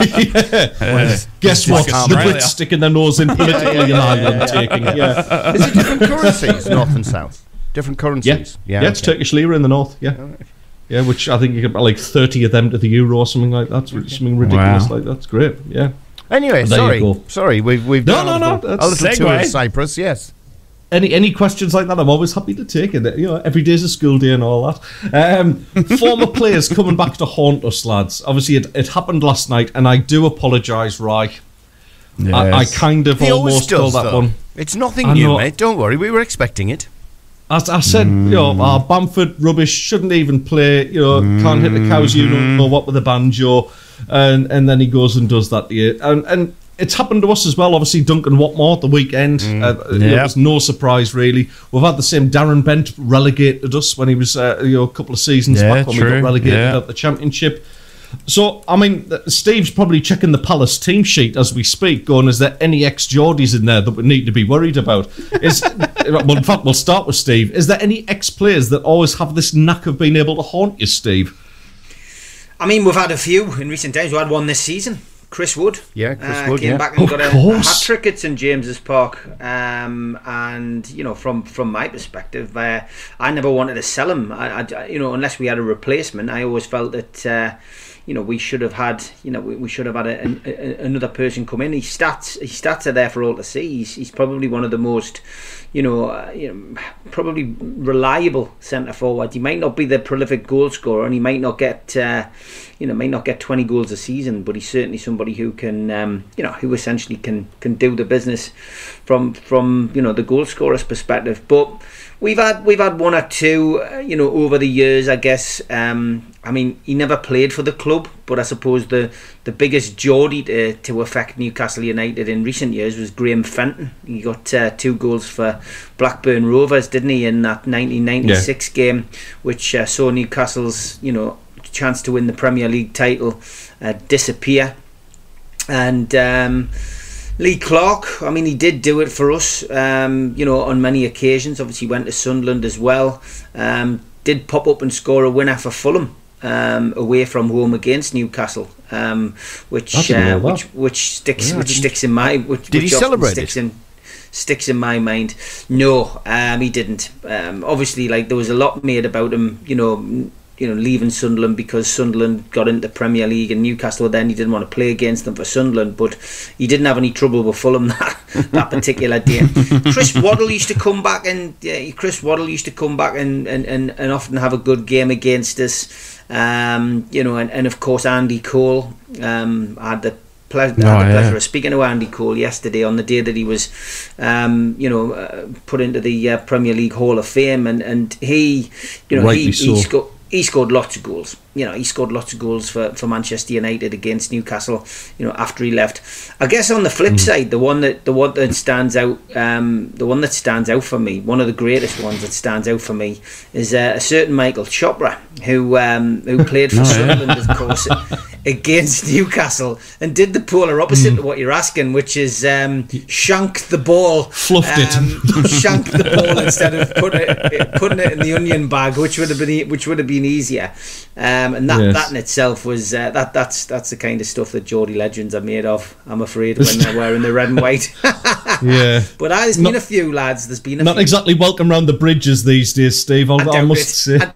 yeah. uh, Guess what? The Brits sticking their nose in politically in Ireland, taking. Yeah. Is it different currencies, north and south? Different currencies. Yeah, yeah, yeah it's okay. Turkish lira in the north. Yeah. Yeah, which I think you get about like thirty of them to the euro or something like that. Something ridiculous wow. like that. That's great. Yeah. Anyway, sorry, sorry, we've we've no, done no, a no, little, a little tour of Cyprus. Yes. Any any questions like that? I'm always happy to take it. You know, every day's a school day and all that. Um, former players coming back to haunt us, lads. Obviously, it, it happened last night, and I do apologise, Rye. Yes. I, I kind of he almost does, called that though. one. It's nothing new, mate. Don't worry, we were expecting it. As I said, mm. you know, our Bamford rubbish shouldn't even play. You know, mm. can't hit the cows. You don't know what with a banjo, and and then he goes and does that to you, and and. It's happened to us as well. Obviously, Duncan Watmore, the weekend. Mm, uh, yep. It was no surprise, really. We've had the same. Darren Bent relegated us when he was uh, you know, a couple of seasons yeah, back when true. we got relegated yeah. at the Championship. So, I mean, Steve's probably checking the Palace team sheet as we speak, going, is there any ex-Geordies in there that we need to be worried about? Is well, in fact, we'll start with Steve. Is there any ex-players that always have this knack of being able to haunt you, Steve? I mean, we've had a few in recent days. We had one this season. Chris Wood, yeah, Chris uh, Wood, came yeah. back and of got a course. hat trick at St James's Park. Um, and you know, from from my perspective, uh, I never wanted to sell him. I, I, you know, unless we had a replacement. I always felt that uh, you know we should have had you know we, we should have had a, a, a, another person come in. His stats, his stats are there for all to see. He's, he's probably one of the most. You know, uh, you know, probably reliable centre forward. He might not be the prolific goal scorer, and he might not get, uh, you know, might not get twenty goals a season. But he's certainly somebody who can, um, you know, who essentially can can do the business from from you know the goal scorer's perspective. But we've had we've had one or two, uh, you know, over the years. I guess. Um, I mean, he never played for the club, but I suppose the the biggest Geordie to to affect Newcastle United in recent years was Graham Fenton. He got uh, two goals for Blackburn Rovers, didn't he, in that nineteen ninety-six yeah. game, which uh, saw Newcastle's you know chance to win the Premier League title uh, disappear. And um, Lee Clark, I mean, he did do it for us, um, you know, on many occasions. Obviously, went to Sunderland as well. Um, did pop up and score a winner for Fulham. Um, away from home against Newcastle, um, which uh, which which sticks yeah, which sticks in my. Which, did which he celebrate sticks it? In, sticks in my mind. No, um, he didn't. Um, obviously, like there was a lot made about him, you know, you know, leaving Sunderland because Sunderland got into the Premier League and Newcastle then he didn't want to play against them for Sunderland, but he didn't have any trouble with Fulham that that particular day. Chris Waddle used to come back and yeah, Chris Waddle used to come back and, and, and, and often have a good game against us. Um, you know, and, and of course Andy Cole. Um, I had the Ple- oh, I had the yeah. pleasure of speaking to Andy Cole yesterday on the day that he was, um, you know, uh, put into the uh, Premier League Hall of Fame, and, and he, you know, he, so. he scored. He scored lots of goals. You know, he scored lots of goals for, for Manchester United against Newcastle. You know, after he left. I guess on the flip mm. side, the one that the one that stands out, um, the one that stands out for me, one of the greatest ones that stands out for me, is uh, a certain Michael Chopra, who um, who played for oh, Sunderland, yeah. of course, against Newcastle, and did the polar opposite mm. to what you're asking, which is um, shank the ball, fluffed um, it, shank the ball instead of put it, putting it in the onion bag, which would have been which would have been easier. Um, and that, yes. that in itself was uh, that that's that's the kind of stuff that Geordie legends are made of, I'm afraid, when they're wearing the red and white. Yeah, but uh, there's not, been a few lads. There's been a not few. exactly welcome round the bridges these days, Steve. I'll, I, I must it. say. I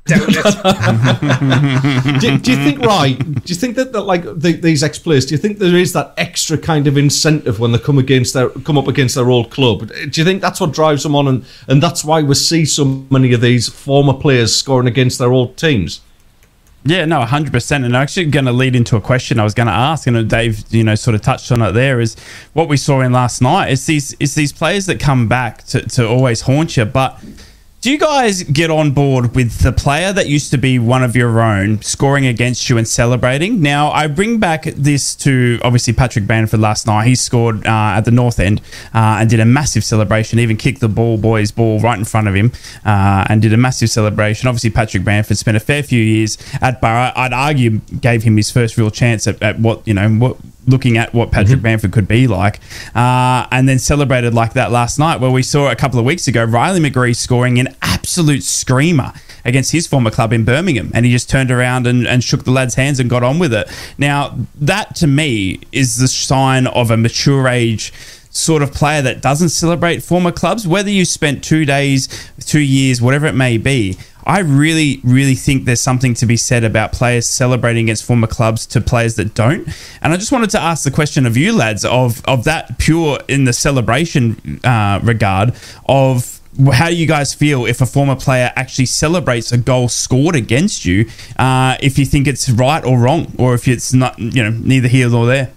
doubt it. do, do you think right? Do you think that, that like the, these ex-players? Do you think there is that extra kind of incentive when they come against their come up against their old club? Do you think that's what drives them on, and, and that's why we see so many of these former players scoring against their old teams? Yeah, no, one hundred percent. And I'm actually going to lead into a question I was going to ask, and Dave, you know, sort of touched on it there, is what we saw in last night. It's these, it's these players that come back to, to always haunt you. But do you guys get on board with the player that used to be one of your own scoring against you and celebrating? Now, I bring back this to, obviously, Patrick Bamford last night. He scored uh, at the North End uh, and did a massive celebration, even kicked the ball boy's ball right in front of him uh, and did a massive celebration. Obviously, Patrick Bamford spent a fair few years at Boro. I'd argue gave him his first real chance at, at what, you know, what looking at what Patrick mm-hmm. Bamford could be like, uh, and then celebrated like that last night, where we saw a couple of weeks ago Riley McGree scoring an absolute screamer against his former club in Birmingham, and he just turned around and, and shook the lad's hands and got on with it. Now, that to me is the sign of a mature age sort of player that doesn't celebrate former clubs, whether you spent two days, two years, whatever it may be. I really, really think there's something to be said about players celebrating against former clubs to players that don't. And I just wanted to ask the question of you lads, of of that pure in the celebration uh, regard, of how do you guys feel if a former player actually celebrates a goal scored against you, uh, if you think it's right or wrong, or if it's not, you know, neither here nor there?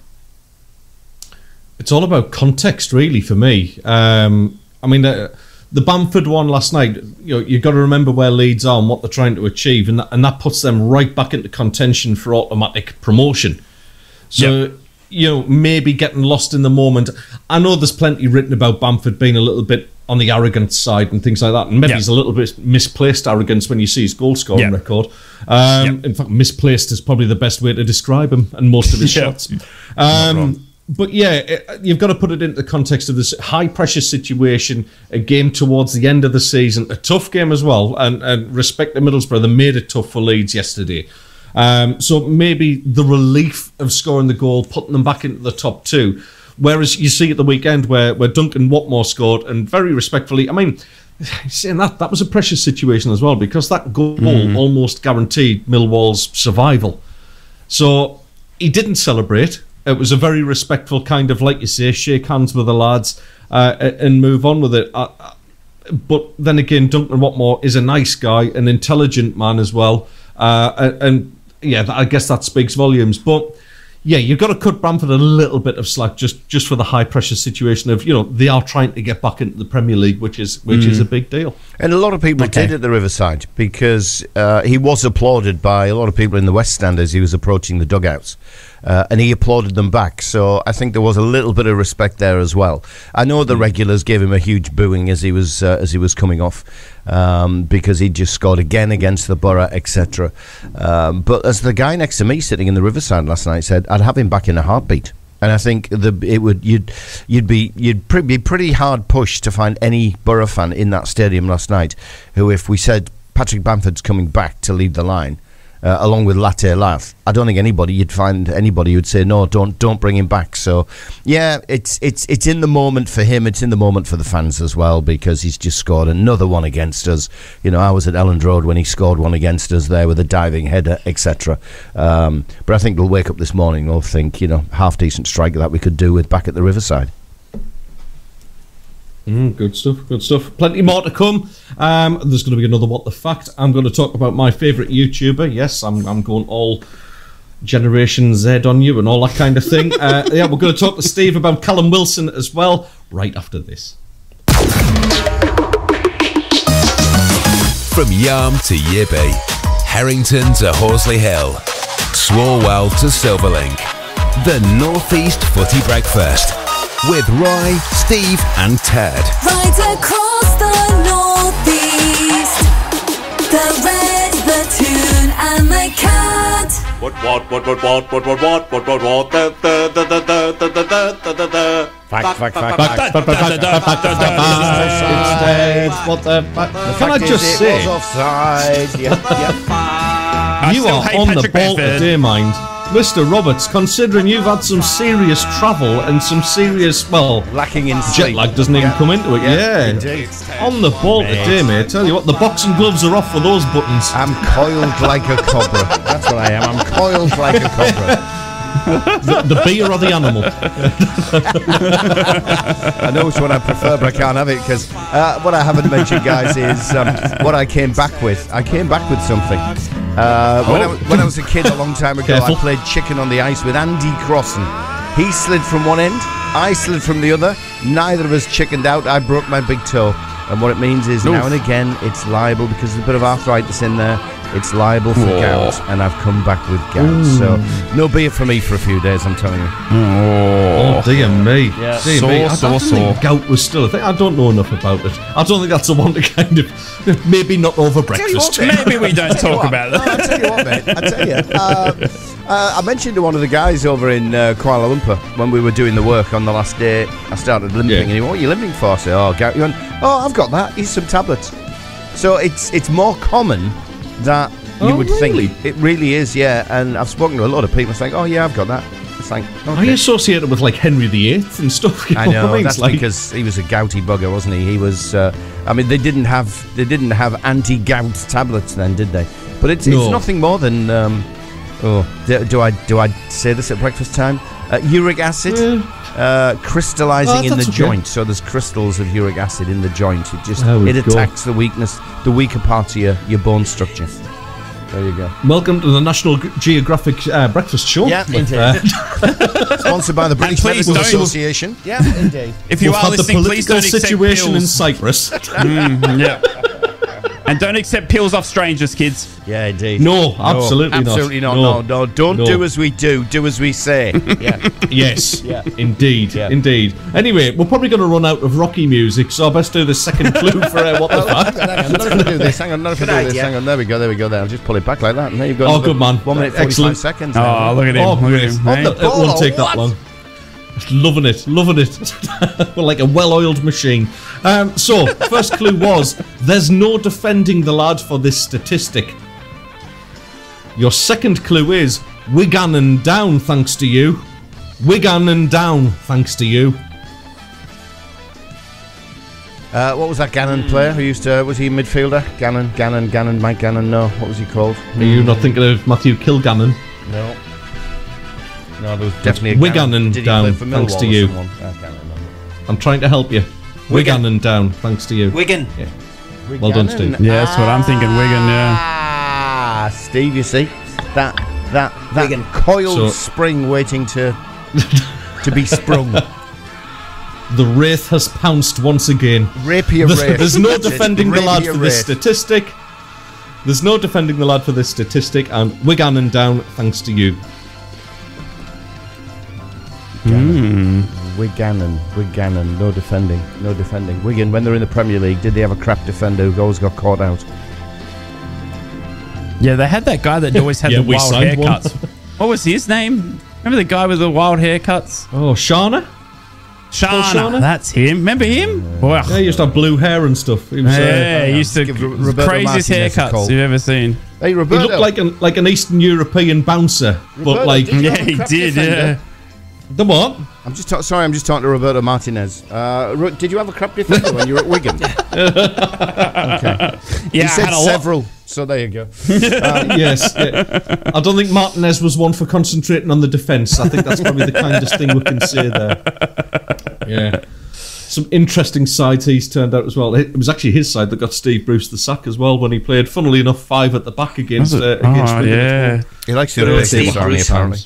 It's all about context, really, for me. Um, I mean, uh, the Bamford one last night, you know, you've got to remember where Leeds are and what they're trying to achieve, and that, and that puts them right back into contention for automatic promotion. So, yep. you know, maybe getting lost in the moment. I know there's plenty written about Bamford being a little bit on the arrogant side and things like that, and maybe yep. he's a little bit misplaced arrogance when you see his goal scoring yep. record. Um, yep. In fact, misplaced is probably the best way to describe him and most of his yep. shots. Um, But yeah, it, you've got to put it into the context of this high-pressure situation, a game towards the end of the season, a tough game as well, and, and respect to Middlesbrough, they made it tough for Leeds yesterday. Um, so maybe the relief of scoring the goal, putting them back into the top two, whereas you see at the weekend where, where Duncan Watmore scored, and very respectfully, I mean, saying that, that was a precious situation as well, because that goal mm. almost guaranteed Millwall's survival. So he didn't celebrate. It was a very respectful kind of, like you say, shake hands with the lads uh, and move on with it. Uh, but then again, Duncan Watmore is a nice guy, an intelligent man as well. Uh, and, and yeah, I guess that speaks volumes. But yeah, you've got to cut Bamford a little bit of slack just, just for the high pressure situation of, you know, they are trying to get back into the Premier League, which is which mm. is a big deal. And a lot of people okay. did at the Riverside, because uh, he was applauded by a lot of people in the West Stand as he was approaching the dugouts. Uh, and he applauded them back, so I think there was a little bit of respect there as well. I know the regulars gave him a huge booing as he was uh, as he was coming off, um, because he just scored again against the Boro, et cetera. Um, but as the guy next to me sitting in the Riverside last night said, I'd have him back in a heartbeat. And I think the it would you'd you'd be you'd pre- be pretty hard pushed to find any Boro fan in that stadium last night who, if we said Patrick Bamford's coming back to lead the line, uh, along with Latte Lath. I don't think anybody you'd find anybody who'd say no, don't don't bring him back. So yeah, it's it's it's in the moment for him. It's in the moment for the fans as well, because he's just scored another one against us. You know, I was at Elland Road when he scored one against us there with a diving header, et cetera. Um, but I think they'll wake up this morning. They'll think, you know, half decent striker that we could do with back at the Riverside. Mm, good stuff, good stuff. Plenty more to come. Um, there's going to be another What the Fact. I'm going to talk about my favourite YouTuber. Yes, I'm, I'm going all Generation Z on you and all that kind of thing. uh, yeah, we're going to talk to Steve about Callum Wilson as well, right after this. From Yarm to Yibby, Harrington to Horsley Hill, Swarwell to Silverlink, the North East Footy Breakfast with Roy, Steve and Ted. Right across the northeast, the red, the tune and the cat. What what what what what what what what what what what the the the the the the the the the Fact, fact, fact, fact, fact, fact, fact. What the fuck? Can I just say, it was offside. Yeah, yeah. you are on the ball today, mind. Mister Roberts, considering you've had some serious travel and some serious, well, lacking in jet sleep. lag doesn't even Yeah. come into it. Yeah, Yeah, indeed. on the ball today, mate. Tell you what, the boxing gloves are off for those buttons. I'm coiled like a cobra. That's what I am. I'm coiled like a cobra. the, the beer or the animal? I know which one I prefer, but I can't have it because uh, what I haven't mentioned, guys, is um, what I came back with. I came back with something. Uh, when, I, w- when I was a kid a long time ago, Careful. I played chicken on the ice with Andy Crossan. He slid from one end, I slid from the other. Neither of us chickened out. I broke my big toe. And what it means is, now and again, it's liable, because there's a bit of arthritis in there, it's liable for gout, and I've come back with gout. So no beer for me for a few days, I'm telling you. Oh, dear me. Yeah. Dear Sore, me. I, sore, I don't think sore. gout was still a thing. I don't know enough about it. I don't think that's the one to kind of, maybe not over breakfast. Maybe we don't talk about No, I that. tell you what, mate. I tell you. Uh, uh, I mentioned to one of the guys over in uh, Kuala Lumpur when we were doing the work on the last day. I started limping, Yeah. and he went, "What are you limping for?" I said, "Oh, gout." He went, "Oh, I've got that. Here's some tablets." So it's it's more common that you Oh, would really? think. It really is, yeah. And I've spoken to a lot of people. It's like, "Oh, yeah, I've got that." It's like, Are okay. you associated with like Henry the Eighth and stuff? You I what know mean? that's It's like, because he was a gouty bugger, wasn't he? He was. Uh, I mean, they didn't have they didn't have anti-gout tablets then, did they? But it's No. it's nothing more than. Um, oh, do, do I do I say this at breakfast time? Uh, uric acid Yeah. uh, crystallizing Oh, in the that's okay. joint. So there's crystals of uric acid in the joint. It just There we it go. attacks the weakness, the weaker parts of your, your bone structure. There you go. Welcome to the National G- Geographic uh, Breakfast Show. Yeah, With, indeed. uh, Sponsored by the British please Medical don't- Association. Yeah, indeed. If you we've are had the listening, please political don't accept situation in pills. Cyprus. Mm, yeah. And don't accept pills off strangers, kids. Yeah, indeed. No, absolutely not. absolutely not. No. No, no, don't No. do as we do. Do as we say. Yeah. Yes, Yeah. indeed, Yeah. indeed. Anyway, we're probably going to run out of Rocky music, so I best do the second clue for uh, what the fuck. Hang on, not if I do this. Hang on, not if I do this. idea. Hang on, there we go, there we go. There, I'll just pull it back like that, and there you've got. Oh, another good man. One minute forty-five Excellent. seconds. Oh, look at him. Oh, look great. at him. On Hey. the It won't ball, take that what? long. Loving it, loving it. We're like a well-oiled machine. Um, so, first clue was, there's no defending the lad for this statistic. Your second clue is, Wigan and down thanks to you. Wigan and down thanks to you. Uh, what was that Gannon player who used to? Was he a midfielder? Gannon, Gannon, Gannon, Mike Gannon. No, what was he called? Are you not thinking of Matthew Kilgannon? No. No, there was definitely a Wigan Gannon. and Did he down, play for thanks Millwall to or you. someone? I can't remember. I'm trying to help you. Wigan and down thanks to you. Wigan. Well done, Gannon. Steve. Yeah, that's what I'm thinking, Wigan, yeah. Ah, Steve, you see that that that Wigan. coiled So- spring waiting to to be sprung. The Wraith has pounced once again. Rapier There's, Wraith. there's no That's it. defending the lad Rapier for this Wraith. statistic. There's no defending the lad for this statistic, and Wigan and down thanks to you. Wigan, Wigan, no defending, no defending. Wigan, when they're in the Premier League, did they have a crap defender who always got caught out? Yeah, they had that guy that always had Yeah, the we wild signed one. haircuts. What was his name? Remember the guy with the wild haircuts? Oh, Shana? Shana, that's him. Remember him? Wow. Yeah, he used to have blue hair and stuff. He was, yeah, uh, he used to Give Roberto craziest Martinez a haircuts call. you've ever seen. Hey, Roberto. He looked like an like an Eastern European bouncer, Roberto, but like did you Yeah, have a he crafty did. offender? Yeah. the what? I'm just ta- sorry. I'm just talking to Roberto Martinez. Uh, Ro- did you have a crap defender when you were at Wigan? Okay. Yeah, he I said had a lot. several. So there you go. Yes, yeah. I don't think Martinez was one for concentrating on the defence. I think that's probably the kindest thing we can say there. Yeah. Some interesting sides he's turned out as well. It was actually his side that got Steve Bruce the sack as well when he played, funnily enough, five at the back against, uh, against Oh, Wigan. yeah. He likes to Good old replace Steve his army, Bruce. apparently.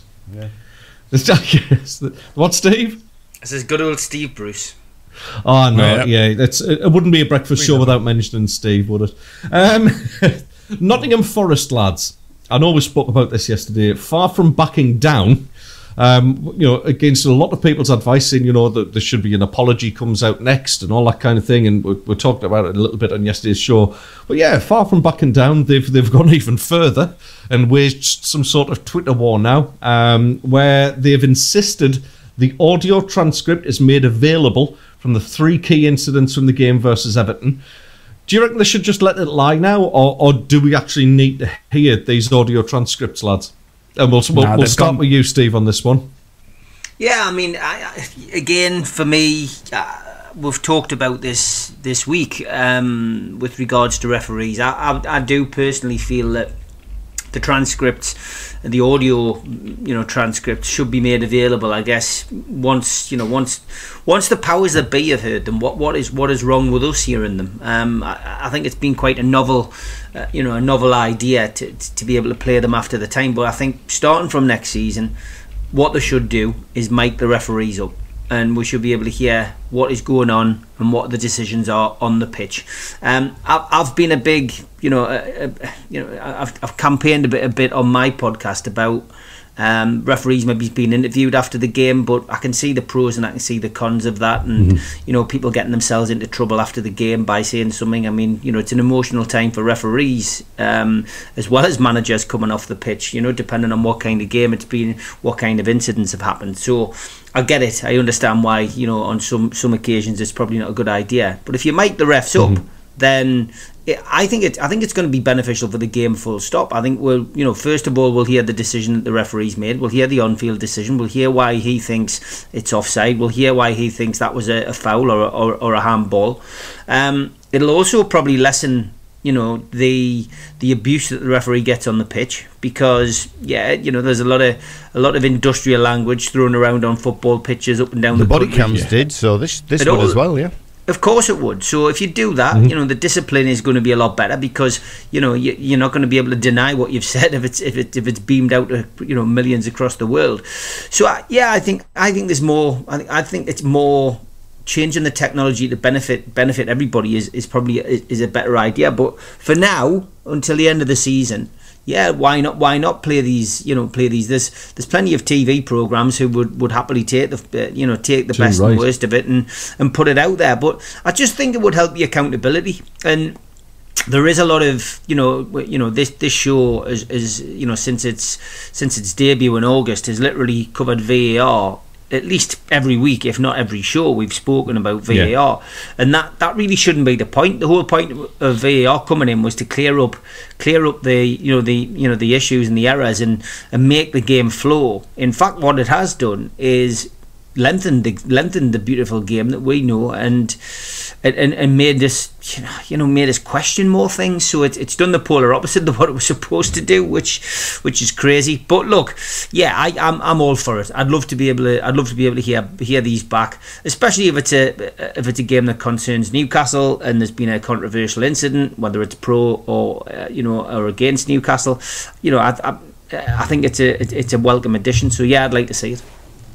Yes. What, Steve? This is good old Steve Bruce. Oh, no, Yeah. yeah. It's, it wouldn't be a breakfast show without mentioning Steve, would it? Um, Nottingham Forest, lads. I know we spoke about this yesterday. Far from backing down, um, you know, against a lot of people's advice, saying, you know, that there should be an apology comes out next and all that kind of thing. And we, we talked about it a little bit on yesterday's show. But yeah, far from backing down, they've they've gone even further and waged some sort of Twitter war now, um, where they've insisted the audio transcript is made available from the three key incidents from the game versus Everton. Do you reckon they should just let it lie now, or, or do we actually need to hear these audio transcripts, lads? And we'll, we'll, Nah, we'll they've start gone- with you, Steve, on this one. Yeah, I mean, I, I, again, for me, uh, we've talked about this this week um, with regards to referees. I, I, I do personally feel that the transcripts, the audio, you know, transcripts should be made available. I guess once you know, once once the powers that be have heard them, what what is what is wrong with us hearing them? Um, I, I think it's been quite a novel, uh, you know, a novel idea to to be able to play them after the time. But I think starting from next season, what they should do is mic the referees up, and we should be able to hear what is going on and what the decisions are on the pitch. Um, I've, I've been a big, you know, uh, uh, you know, I've, I've campaigned a bit, a bit on my podcast about um, referees maybe being interviewed after the game, but I can see the pros and I can see the cons of that, and mm-hmm. you know, people getting themselves into trouble after the game by saying something. I mean, you know, it's an emotional time for referees um, as well as managers coming off the pitch. You know, depending on what kind of game it's been, what kind of incidents have happened. So I get it. I understand why, you know, on some some occasions it's probably not a good idea. But if you mic the refs up, mm-hmm. then it, I think it. I think it's going to be beneficial for the game. Full stop. I think we'll, you know, first of all, we'll hear the decision that the referee's made. We'll hear the on-field decision. We'll hear why he thinks it's offside. We'll hear why he thinks that was a, a foul or a, or, or a handball. Um, it'll also probably lessen, you know, the the abuse that the referee gets on the pitch, because yeah, you know, there's a lot of a lot of industrial language thrown around on football pitches up and down the, the body country. cams yeah. did so this this it would all, as well, yeah. Of course it would. So if you do that, mm-hmm. you know, the discipline is going to be a lot better, because you know you, you're not going to be able to deny what you've said if it's if it if it's beamed out to, you know, millions across the world. So I, yeah, I think I think there's more. I think I think it's more. Changing the technology to benefit benefit everybody is, is probably is, is a better idea. But for now, until the end of the season, yeah, why not? Why not play these? You know, play these. There's there's plenty of T V programs who would, would happily take the you know take the Too best right. and worst of it and and put it out there. But I just think it would help the accountability. And there is a lot of, you know, you know this this show is, is you know since its since its debut in August has literally covered V A R. At least every week, if not every show, we've spoken about V A R, yeah. and that, that really shouldn't be the point. The whole point of V A R coming in was to clear up, clear up the you know the you know the issues and the errors, and, and make the game flow. In fact, what it has done is lengthened the lengthened the beautiful game that we know, and and, and made us you know, you know made us question more things. So it, it's done the polar opposite of what it was supposed to do, which which is crazy. But look, yeah, I, I'm I'm all for it. I'd love to be able to I'd love to be able to hear hear these back, especially if it's a if it's a game that concerns Newcastle and there's been a controversial incident, whether it's pro or uh, you know or against Newcastle. You know, I I, I think it's a it's a welcome addition. So yeah, I'd like to see it.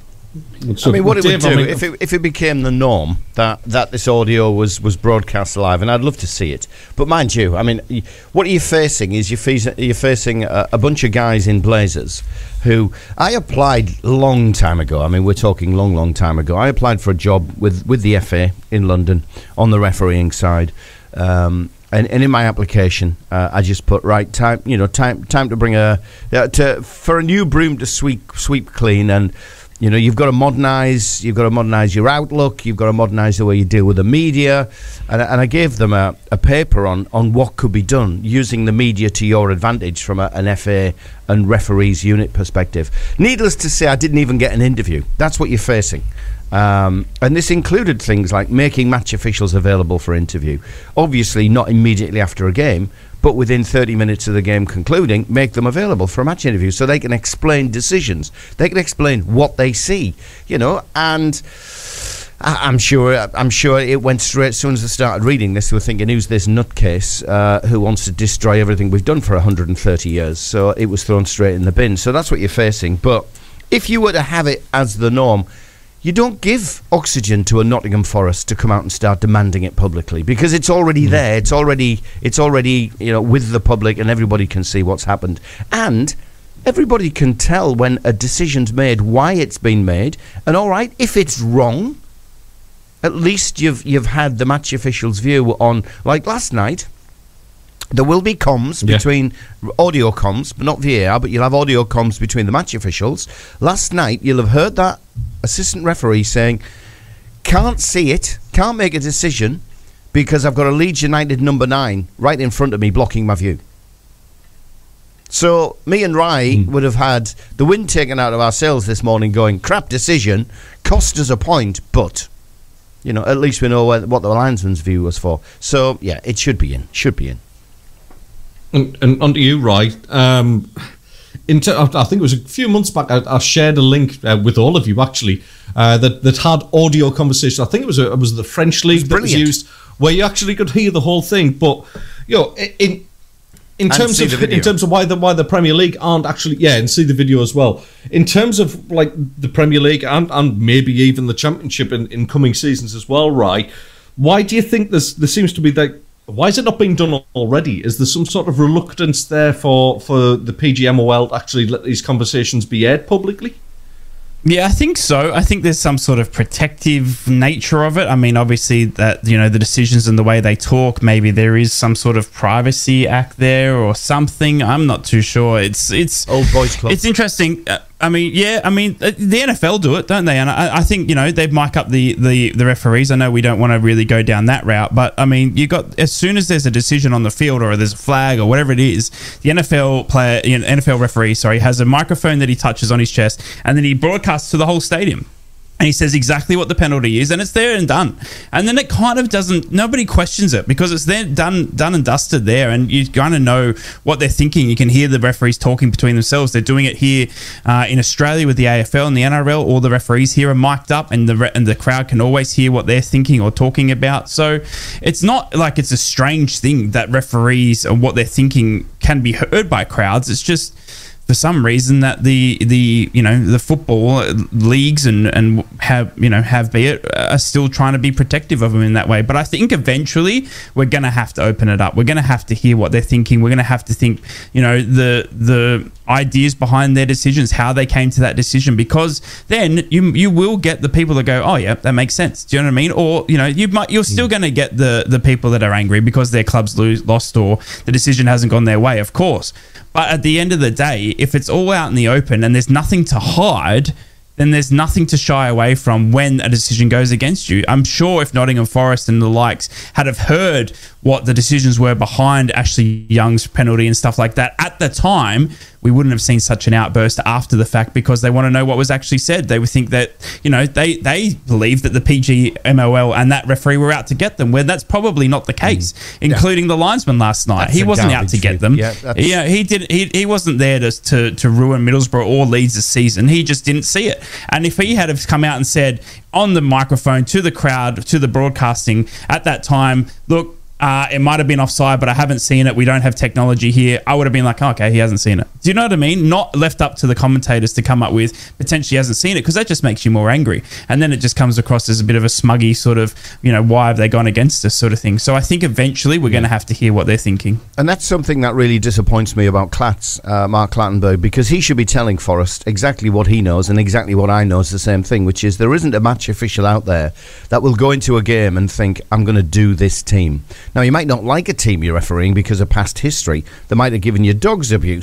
I mean, what it would do if it, if it became the norm that, that this audio was, was broadcast live, and I'd love to see it. But mind you, I mean, what you're facing is you're facing, you're facing a, a bunch of guys in blazers who I applied long time ago. I mean, we're talking long, long time ago. I applied for a job with, with the F A in London on the refereeing side. Um, And, and in my application, uh, I just put right time. You know, time time to bring a uh, to for a new broom to sweep sweep clean, and You know, you've got to modernise. You've got to modernise your outlook. You've got to modernise the way you deal with the media. And, and I gave them a, a paper on, on what could be done using the media to your advantage from a, an F A and referees unit perspective. Needless to say, I didn't even get an interview. That's what you're facing. Um, and this included things like making match officials available for interview. Obviously, not immediately after a game, but within thirty minutes of the game concluding, make them available for a match interview so they can explain decisions. They can explain what they see, you know, and I, I'm sure I'm sure it went straight as soon as they started reading this. They were thinking, who's this nutcase uh, who wants to destroy everything we've done for one hundred thirty years? So it was thrown straight in the bin. So that's what you're facing. But if you were to have it as the norm, you don't give oxygen to a Nottingham Forest to come out and start demanding it publicly, because it's already there. It's already, it's already, you know, with the public, and everybody can see what's happened. And everybody can tell when a decision's made, why it's been made. And all right, if it's wrong, at least you've you've had the match official's view on. Like last night, there will be comms Yeah. between audio comms, but not V A R. But you'll have audio comms between the match officials. Last night, you'll have heard that assistant referee saying, can't see it, can't make a decision because I've got a Leeds United number nine right in front of me blocking my view. So me and Rye mm. would have had the wind taken out of our sails this morning going, crap decision, cost us a point, but, you know, at least we know what, what the linesman's view was for. So, yeah, it should be in, should be in. And, and onto you, Rye. Um... In ter- I think it was a few months back, I, I shared a link uh, with all of you, actually, uh, that, that had audio conversations. I think it was a, it was the French league that was used, where you actually could hear the whole thing. But, you know, in in terms of in terms of why the why the Premier League aren't actually, yeah, and see the video as well. In terms of, like, the Premier League and, and maybe even the Championship in, in coming seasons as well, Rye, why do you think there's, there seems to be that? Why is it not being done already? Is there some sort of reluctance there for, for the P G M O L to actually let these conversations be aired publicly? Yeah, I think so. I think there's some sort of protective nature of it. I mean, obviously, that, you know, the decisions and the way they talk, maybe there is some sort of privacy act there or something. I'm not too sure. It's it's old boys club. It's interesting. Uh, I mean, yeah, I mean, the N F L do it, don't they? And I, I think, you know, they mic up the, the, the referees. I know we don't want to really go down that route, but I mean, you got, as soon as there's a decision on the field or there's a flag or whatever it is, the N F L player, you know, N F L referee, sorry, has a microphone that he touches on his chest, and then he broadcasts to the whole stadium. And he says exactly what the penalty is, and it's there and done. And then it kind of doesn't, nobody questions it because it's there, done done and dusted there, and you kind of know what they're thinking. You can hear the referees talking between themselves. They're doing it here uh, in Australia with the A F L and the N R L. All the referees here are mic'd up, and the re- and the crowd can always hear what they're thinking or talking about. So it's not like it's a strange thing that referees and what they're thinking can be heard by crowds. It's just, for some reason, that the the you know the football leagues and and have you know have be it are still trying to be protective of them in that way. But I think eventually we're going to have to open it up. We're going to have to hear what they're thinking. We're going to have to think, you know, the the ideas behind their decisions, how they came to that decision, because then you you will get the people that go, oh yeah, that makes sense. Do you know what I mean? Or, you know, you might you're still going to get the the people that are angry because their clubs lose, lost or the decision hasn't gone their way, of course. But at the end of the day, if it's all out in the open and there's nothing to hide, then there's nothing to shy away from when a decision goes against you. I'm sure if Nottingham Forest and the likes had have heard what the decisions were behind Ashley Young's penalty and stuff like that at the time, we wouldn't have seen such an outburst after the fact, because they want to know what was actually said. They would think that, you know, they, they believe that the P G M O L and that referee were out to get them, where that's probably not the case, mm. including yeah. the linesman last night. That's he wasn't out to get them. Yeah, yeah, he did. He, he wasn't there to, to to ruin Middlesbrough or Leeds this season. He just didn't see it. And if he had have come out and said on the microphone to the crowd, to the broadcasting at that time, look, Uh, it might have been offside, but I haven't seen it. We don't have technology here. I would have been like, oh, okay, he hasn't seen it. Do you know what I mean? Not left up to the commentators to come up with potentially hasn't seen it, because that just makes you more angry. And then it just comes across as a bit of a smuggy sort of, you know, why have they gone against us sort of thing. So I think eventually we're going to have to hear what they're thinking. And that's something that really disappoints me about Clatts, uh, Mark Clattenburg, because he should be telling Forest exactly what he knows, and exactly what I know is the same thing, which is there isn't a match official out there that will go into a game and think, I'm going to do this team. Now, you might not like a team you're refereeing because of past history. They might have given you dogs abuse.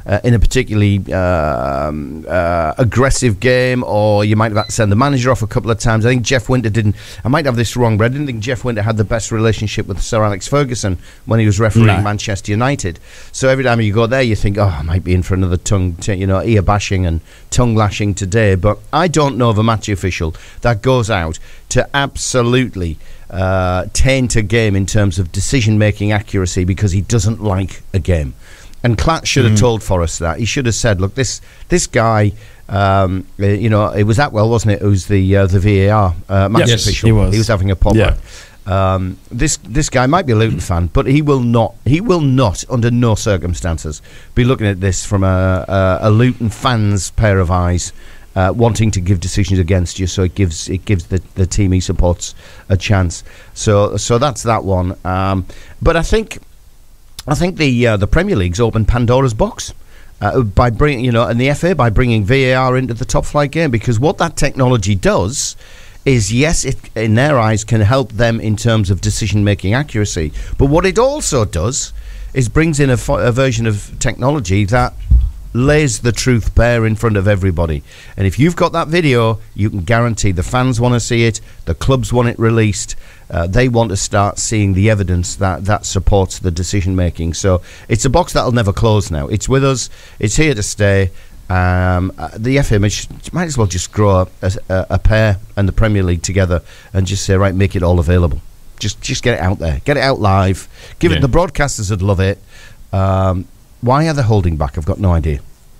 uh, in a particularly um, uh, aggressive game, or you might have had to send the manager off a couple of times. I think Jeff Winter didn't, I might have this wrong, but I didn't think Jeff Winter had the best relationship with Sir Alex Ferguson when he was refereeing no. Manchester United. So every time you go there, you think, oh, I might be in for another tongue, t- you know, ear bashing and tongue lashing today. But I don't know of a match official that goes out to absolutely uh, taint a game in terms of decision-making accuracy because he doesn't like a game. And Klatt should have mm. told Forrest that. He should have said, look, this this guy, um, uh, you know, it was Atwell, wasn't it, who's the uh, the V A R uh, match yes, official. He was. He was having a pop. Yeah. Um, this this guy might be a Luton fan, but he will not, he will not, under no circumstances, be looking at this from a, a, a Luton fan's pair of eyes, uh, wanting to give decisions against you. So it gives it gives the, the team he supports a chance. So so that's that one. Um, but I think. I think the uh, the Premier League's opened Pandora's box uh, by bringing, you know, and the F A by bringing V A R into the top flight game, because what that technology does is, yes, it in their eyes can help them in terms of decision making accuracy, but what it also does is brings in a, fo- a version of technology that lays the truth bare in front of everybody. And if you've got that video, you can guarantee the fans want to see it, the clubs want it released. Uh, they want to start seeing the evidence that, that supports the decision making. So it's a box that'll never close now. It's with us. It's here to stay. Um, uh, the F A might, might as well just grow a, a, a pair and the Premier League together and just say, right, make it all available. Just just get it out there. Get it out live. Give yeah. it. The broadcasters would love it. Um, why are they holding back? I've got no idea.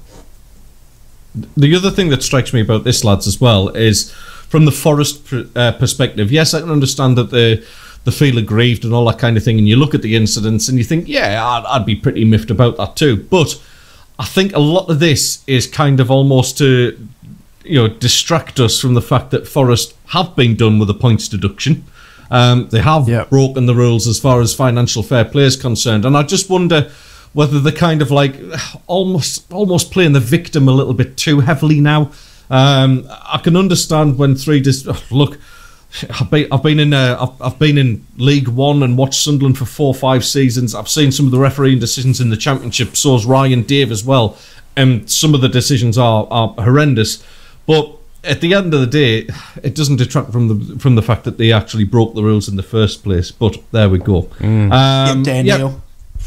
The other thing that strikes me about this, lads, as well, is from the Forest pr- uh, perspective. Yes, I can understand that the the feel aggrieved and all that kind of thing, and you look at the incidents and you think, yeah, I'd, I'd be pretty miffed about that too. But I think a lot of this is kind of almost to, you know, distract us from the fact that Forest have been done with a points deduction. Um, they have yep. broken the rules as far as financial fair play is concerned, and I just wonder whether they're kind of like almost almost playing the victim a little bit too heavily now. Um, I can understand when three dis- look. I've been, I've been in uh, I've, I've been in League One and watched Sunderland for four or five seasons. I've seen some of the refereeing decisions in the Championship. So has Ryan Dave as well, and some of the decisions are, are horrendous. But at the end of the day, it doesn't detract from the from the fact that they actually broke the rules in the first place. But there we go. Mm. Um, yeah, Daniel. Yeah.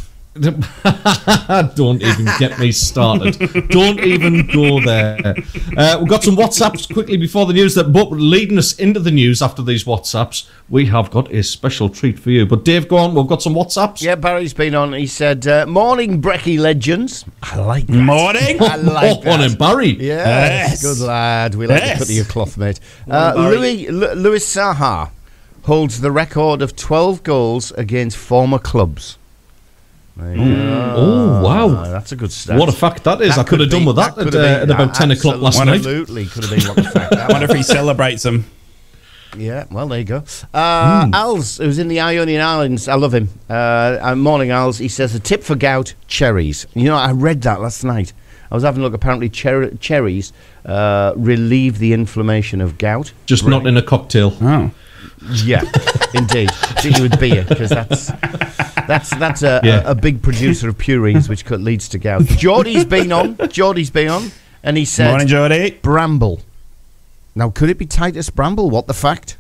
Don't even get me started. Don't even go there. Uh, we've got some WhatsApps quickly before the news, that but leading us into the news after these WhatsApps, we have got a special treat for you. But Dave, go on, we've got some WhatsApps. Yeah, Barry's been on. He said, uh, morning, Brekky legends. I like that. Morning. I like that. Morning, Barry. Yes. yes. Good lad. We like yes. to cut your cloth, mate. Uh, Louis, L- Louis Saha holds the record of twelve goals against former clubs. Oh, oh wow, that's a good stat. What a fact that is. That I could have done with that, that at, uh, at about ten o'clock last night. Absolutely could have been what the fact. I wonder if he celebrates them. Yeah, well, there you go. Uh, mm. Als, who's in the Ionian Islands, I love him. Uh, morning, Als. He says, a tip for gout, cherries. You know, I read that last night. I was having a look. Apparently, cher- cherries uh, relieve the inflammation of gout. Just right. not in a cocktail. Oh. Yeah, indeed. Particularly with beer, because that's that's that's a, yeah. a, a big producer of purines, which leads to gout. Geordie's been on. Geordie's been on, and he said, "Morning, Geordie." Bramble. Now, could it be Titus Bramble? What the fact?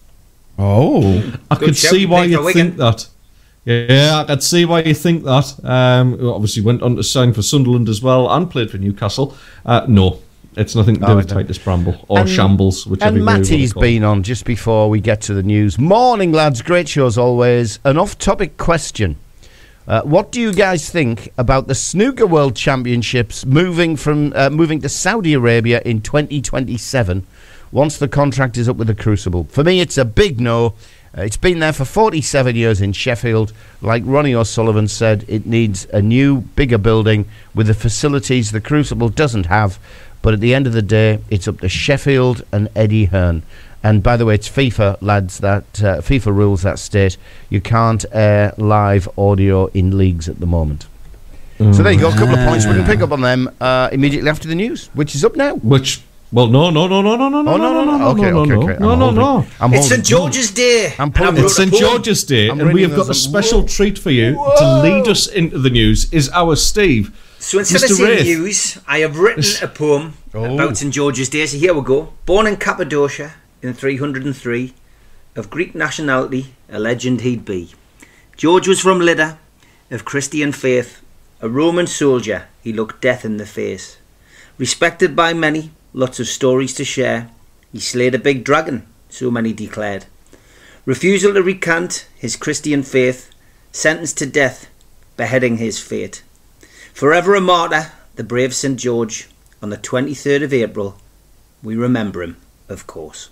Oh, I Good could see why you think that. Yeah, I could see why you think that. Um, obviously, went on to sign for Sunderland as well and played for Newcastle. Uh, no. It's nothing to do oh, with Titus Bramble or and, Shambles, whichever. And Matty's been on just before we get to the news. Morning, lads. Great show as always. An off-topic question. Uh, what do you guys think about the Snooker World Championships moving from uh, moving to Saudi Arabia in twenty twenty-seven once the contract is up with the Crucible? For me, it's a big no. Uh, it's been there for forty-seven years in Sheffield. Like Ronnie O'Sullivan said, it needs a new, bigger building with the facilities the Crucible doesn't have. But at the end of the day, it's up to Sheffield and Eddie Hearn. And by the way, it's FIFA, lads, that uh, FIFA rules that state you can't air live audio in leagues at the moment. Mm. So there you go, a couple of points. We can pick up on them uh, immediately after the news, which is up now. Which, well, no, no, no, no, no, no, no, oh, no, no, no, no, okay, no, okay, no, okay. no, no, no. I'm it's Saint George's Day. I'm it's Saint George's Day, and we have got a special treat for you. Whoa. To lead us into the news is our Steve. So instead Mister of saying Wraith. news, I have written a poem Oh. about St George's Day. So here we go. Born in Cappadocia in three hundred three, of Greek nationality, a legend he'd be. George was from Lydda, of Christian faith, a Roman soldier, he looked death in the face. Respected by many, lots of stories to share, he slayed a big dragon, so many declared. Refusal to recant his Christian faith, sentenced to death, beheading his fate. Forever a martyr, the brave St George, on the twenty-third of April, we remember him, of course.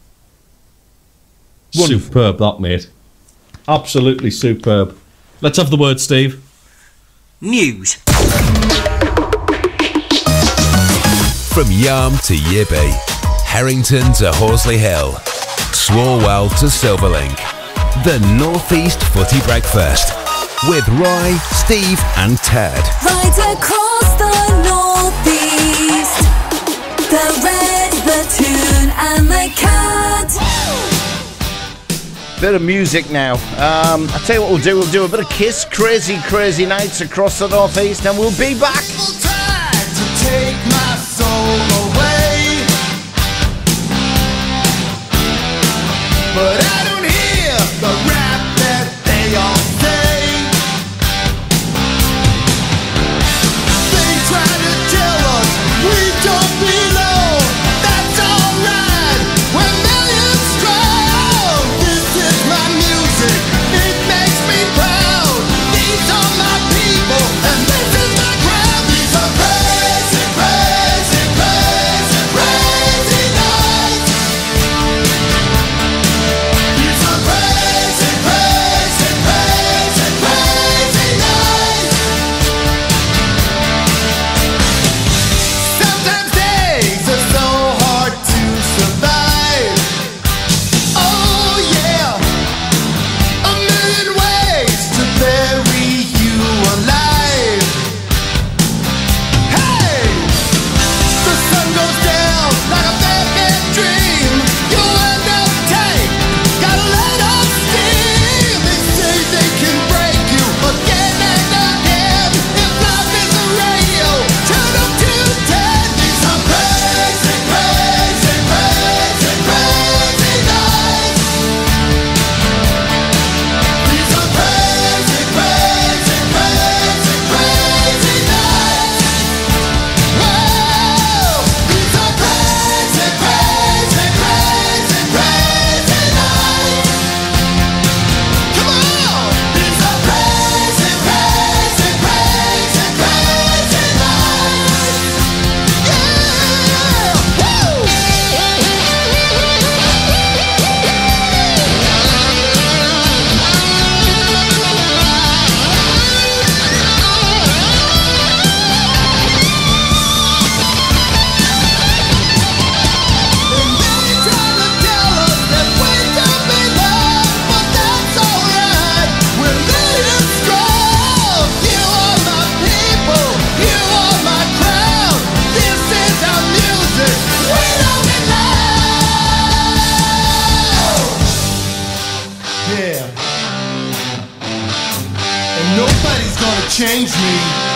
Superb, that, mate. Absolutely superb. Let's have the word, Steve. News. From Yarm to Yibby, Harrington to Horsley Hill, Swarwell to Silverlink. The North East Footy Breakfast with Roy, Steve and Ted. Right across the northeast, the red, the tune and the cat. Bit of music now. Um, I'll tell you what we'll do. We'll do a bit of Kiss, Crazy, Crazy Nights across the northeast, and we'll be back. Take my soul away, but I don't hear the rap that they all say. They try to tell us we don't belong. That's alright. We're millions strong. This is my music. It makes me proud. These are my people, and this is my crowd. These are crazy, crazy, crazy, crazy nights. These are crazy, crazy, crazy, crazy nights. Sometimes days are so hard to survive. Oh yeah, a million ways to bury you alive. Hey, the sun goes down like a bad, bad dream. You end up tight, gotta let off steam. They say they can break you again and again. If life is a radio, turn up to ten. These are crazy, crazy, crazy, crazy nights. These are crazy, crazy, crazy, crazy nights. Whoa! These are crazy, crazy, crazy, crazy nights. Come on! These are crazy, crazy, crazy, crazy nights. Yeah! Woo! And they try to tell us that we don't belong, but that's alright. We're millions strong. You are my people. You are my crowd. This is our music. We don't belong. Yeah. And nobody's gonna change me,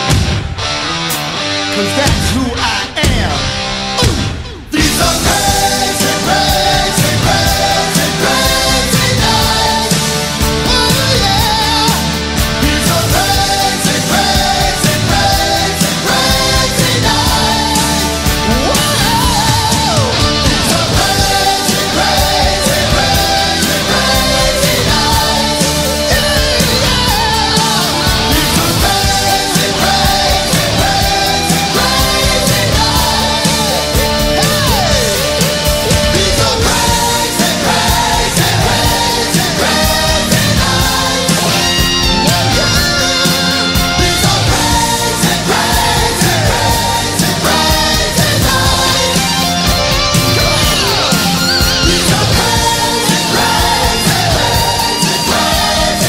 'cause that's who I am. Ooh. These are crazy, crazy, crazy, crazy nights. Oh yeah. These are crazy, crazy, crazy, crazy nights. Whoa. These are crazy, crazy, crazy, crazy nights. Yeah, yeah. These are crazy, crazy, crazy, crazy nights. Hey. These are crazy, crazy, crazy, crazy nights. Yeah, yeah. These are crazy, crazy, crazy, crazy nights. Come on. These are crazy, crazy, crazy, crazy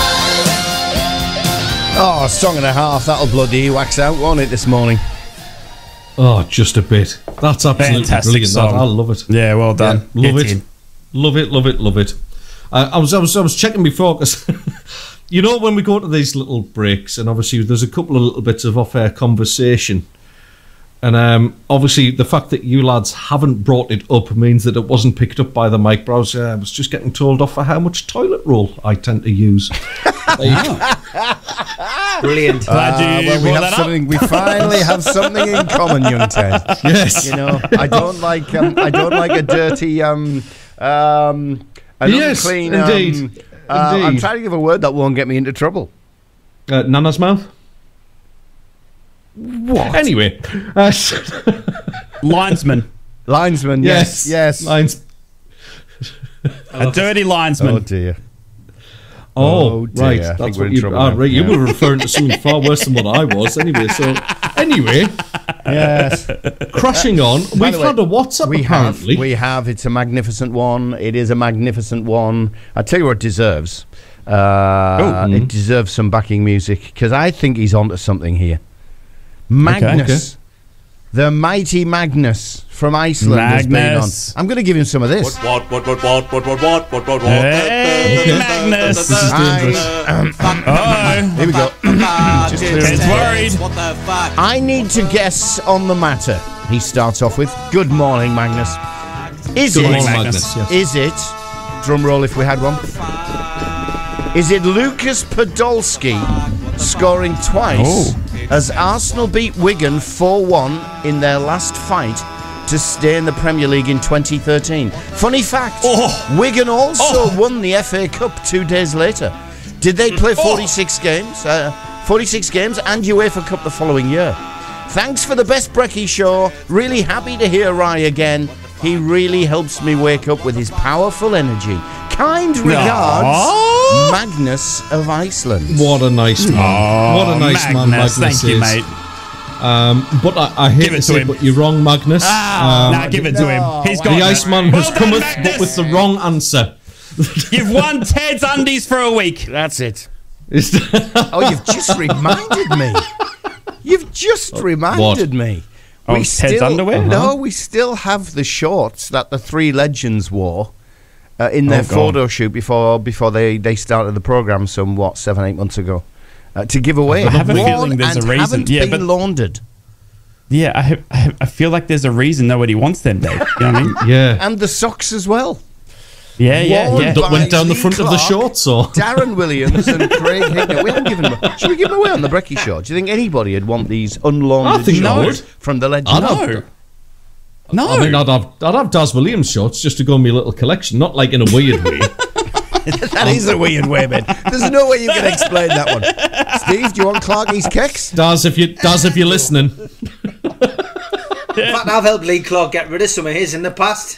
nights. Oh, a song and a half. That'll bloody wax out, won't it, this morning? Oh, just a bit. That's absolutely Fantastic brilliant. That. song. I love it. Yeah, well done. Yeah, love Get it. in. Love it, love it, love it. Uh, I was, I was, I was checking before because you know, when we go to these little breaks, and obviously there's a couple of little bits of off-air conversation, and um, obviously the fact that you lads haven't brought it up means that it wasn't picked up by the mic. But I was, uh, I was just getting told off for how much toilet roll I tend to use. Brilliant. Glad you Uh, well, we brought have that up. something. We finally have something in common, young Ted. Yes. You know, I don't like. Um, I don't like a dirty. Um, um, an Yes, unclean. indeed. Um, uh, I'm Indeed. trying to give a word that won't get me into trouble. Uh, Nana's mouth. What? Anyway, uh, Linesman. Linesman. Yes. Yes. Lines. A dirty linesman. Oh dear. Oh, Oh, dear. right. I think That's we're what in you. trouble Ah, now. right. You Yeah. were referring to something far worse than what I was. Anyway, so anyway, Yes. crashing on. By We've the way, had a WhatsApp we apparently. have. We have. It's a magnificent one. It is a magnificent one. I tell you what it deserves. Uh, Oh. It deserves some backing music because I think he's onto something here. Magnus, the mighty Magnus from Iceland has been on. Magnus. I'm going to give him some of this. What, what, what, what, what, what, what, what, what, what, Hey, Okay. Magnus. This is dangerous. Oh, Here we go. Just clear Ted's his head. worried. What the fuck? I need to guess on the matter. He starts off with, "Good morning, Magnus." Is Good it? morning, Magnus. Magnus. Yes. Is it? Drum roll if we had one. Is it Lucas Podolski scoring twice Oh. as Arsenal beat Wigan four one in their last fight to stay in the Premier League in twenty thirteen? Funny fact, Oh. Wigan also Oh. won the F A Cup two days later. Did they play forty-six games? Uh, forty-six games and UEFA Cup the following year. Thanks for the best Brekky show. Really happy to hear Rye again. He really helps me wake up with his powerful energy. Kind regards, Aww. Magnus of Iceland. What a nice man. What a nice man Magnus Thank you, is. mate. Um, but I, I hate Give it to to say, him. but you're wrong, Magnus. Ah, Um, nah, give it to him. He's got the it. Iceman has Well come done, with, but Magnus. with the wrong answer. You've won Ted's undies for a week. That's it. It's- Oh, you've just reminded me. You've just reminded me. Oh, Ted's underwear? No, we still have the shorts that the three legends wore uh, in their Oh, God. photo shoot before before they, they started the program some what seven eight months ago uh, to give away. I have a Worn feeling there's and a reason. haven't Yeah, been but- laundered. Yeah, I, have, I, have, I feel like there's a reason nobody wants them, Dave. You know what I mean? yeah. And the socks as well. Yeah, yeah, Worn yeah. That went down the Lee front of the Clark, shorts, or Darren Williams and Craig Hignett. We haven't given them. Should we give them away on the Brekky show? Do you think anybody would want these unlaundered I think I shorts would. from the legend? I'd have- No. No. I mean, I'd have I'd have Daz Williams shorts just to go in my little collection, not like in a weird way. That is a weird way, man. There's no way you can explain that one. Steve, do you want Clarky's kicks? Daz, if you Daz, if you're listening, In fact, I've helped Lee Clark get rid of some of his in the past.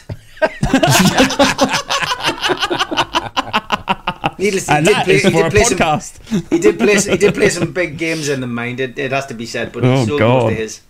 Needless to And he did that play, is he for a did play some, podcast. he did play he did play some big games in the mind. It, it has to be said, but Oh, he sold God. most of his.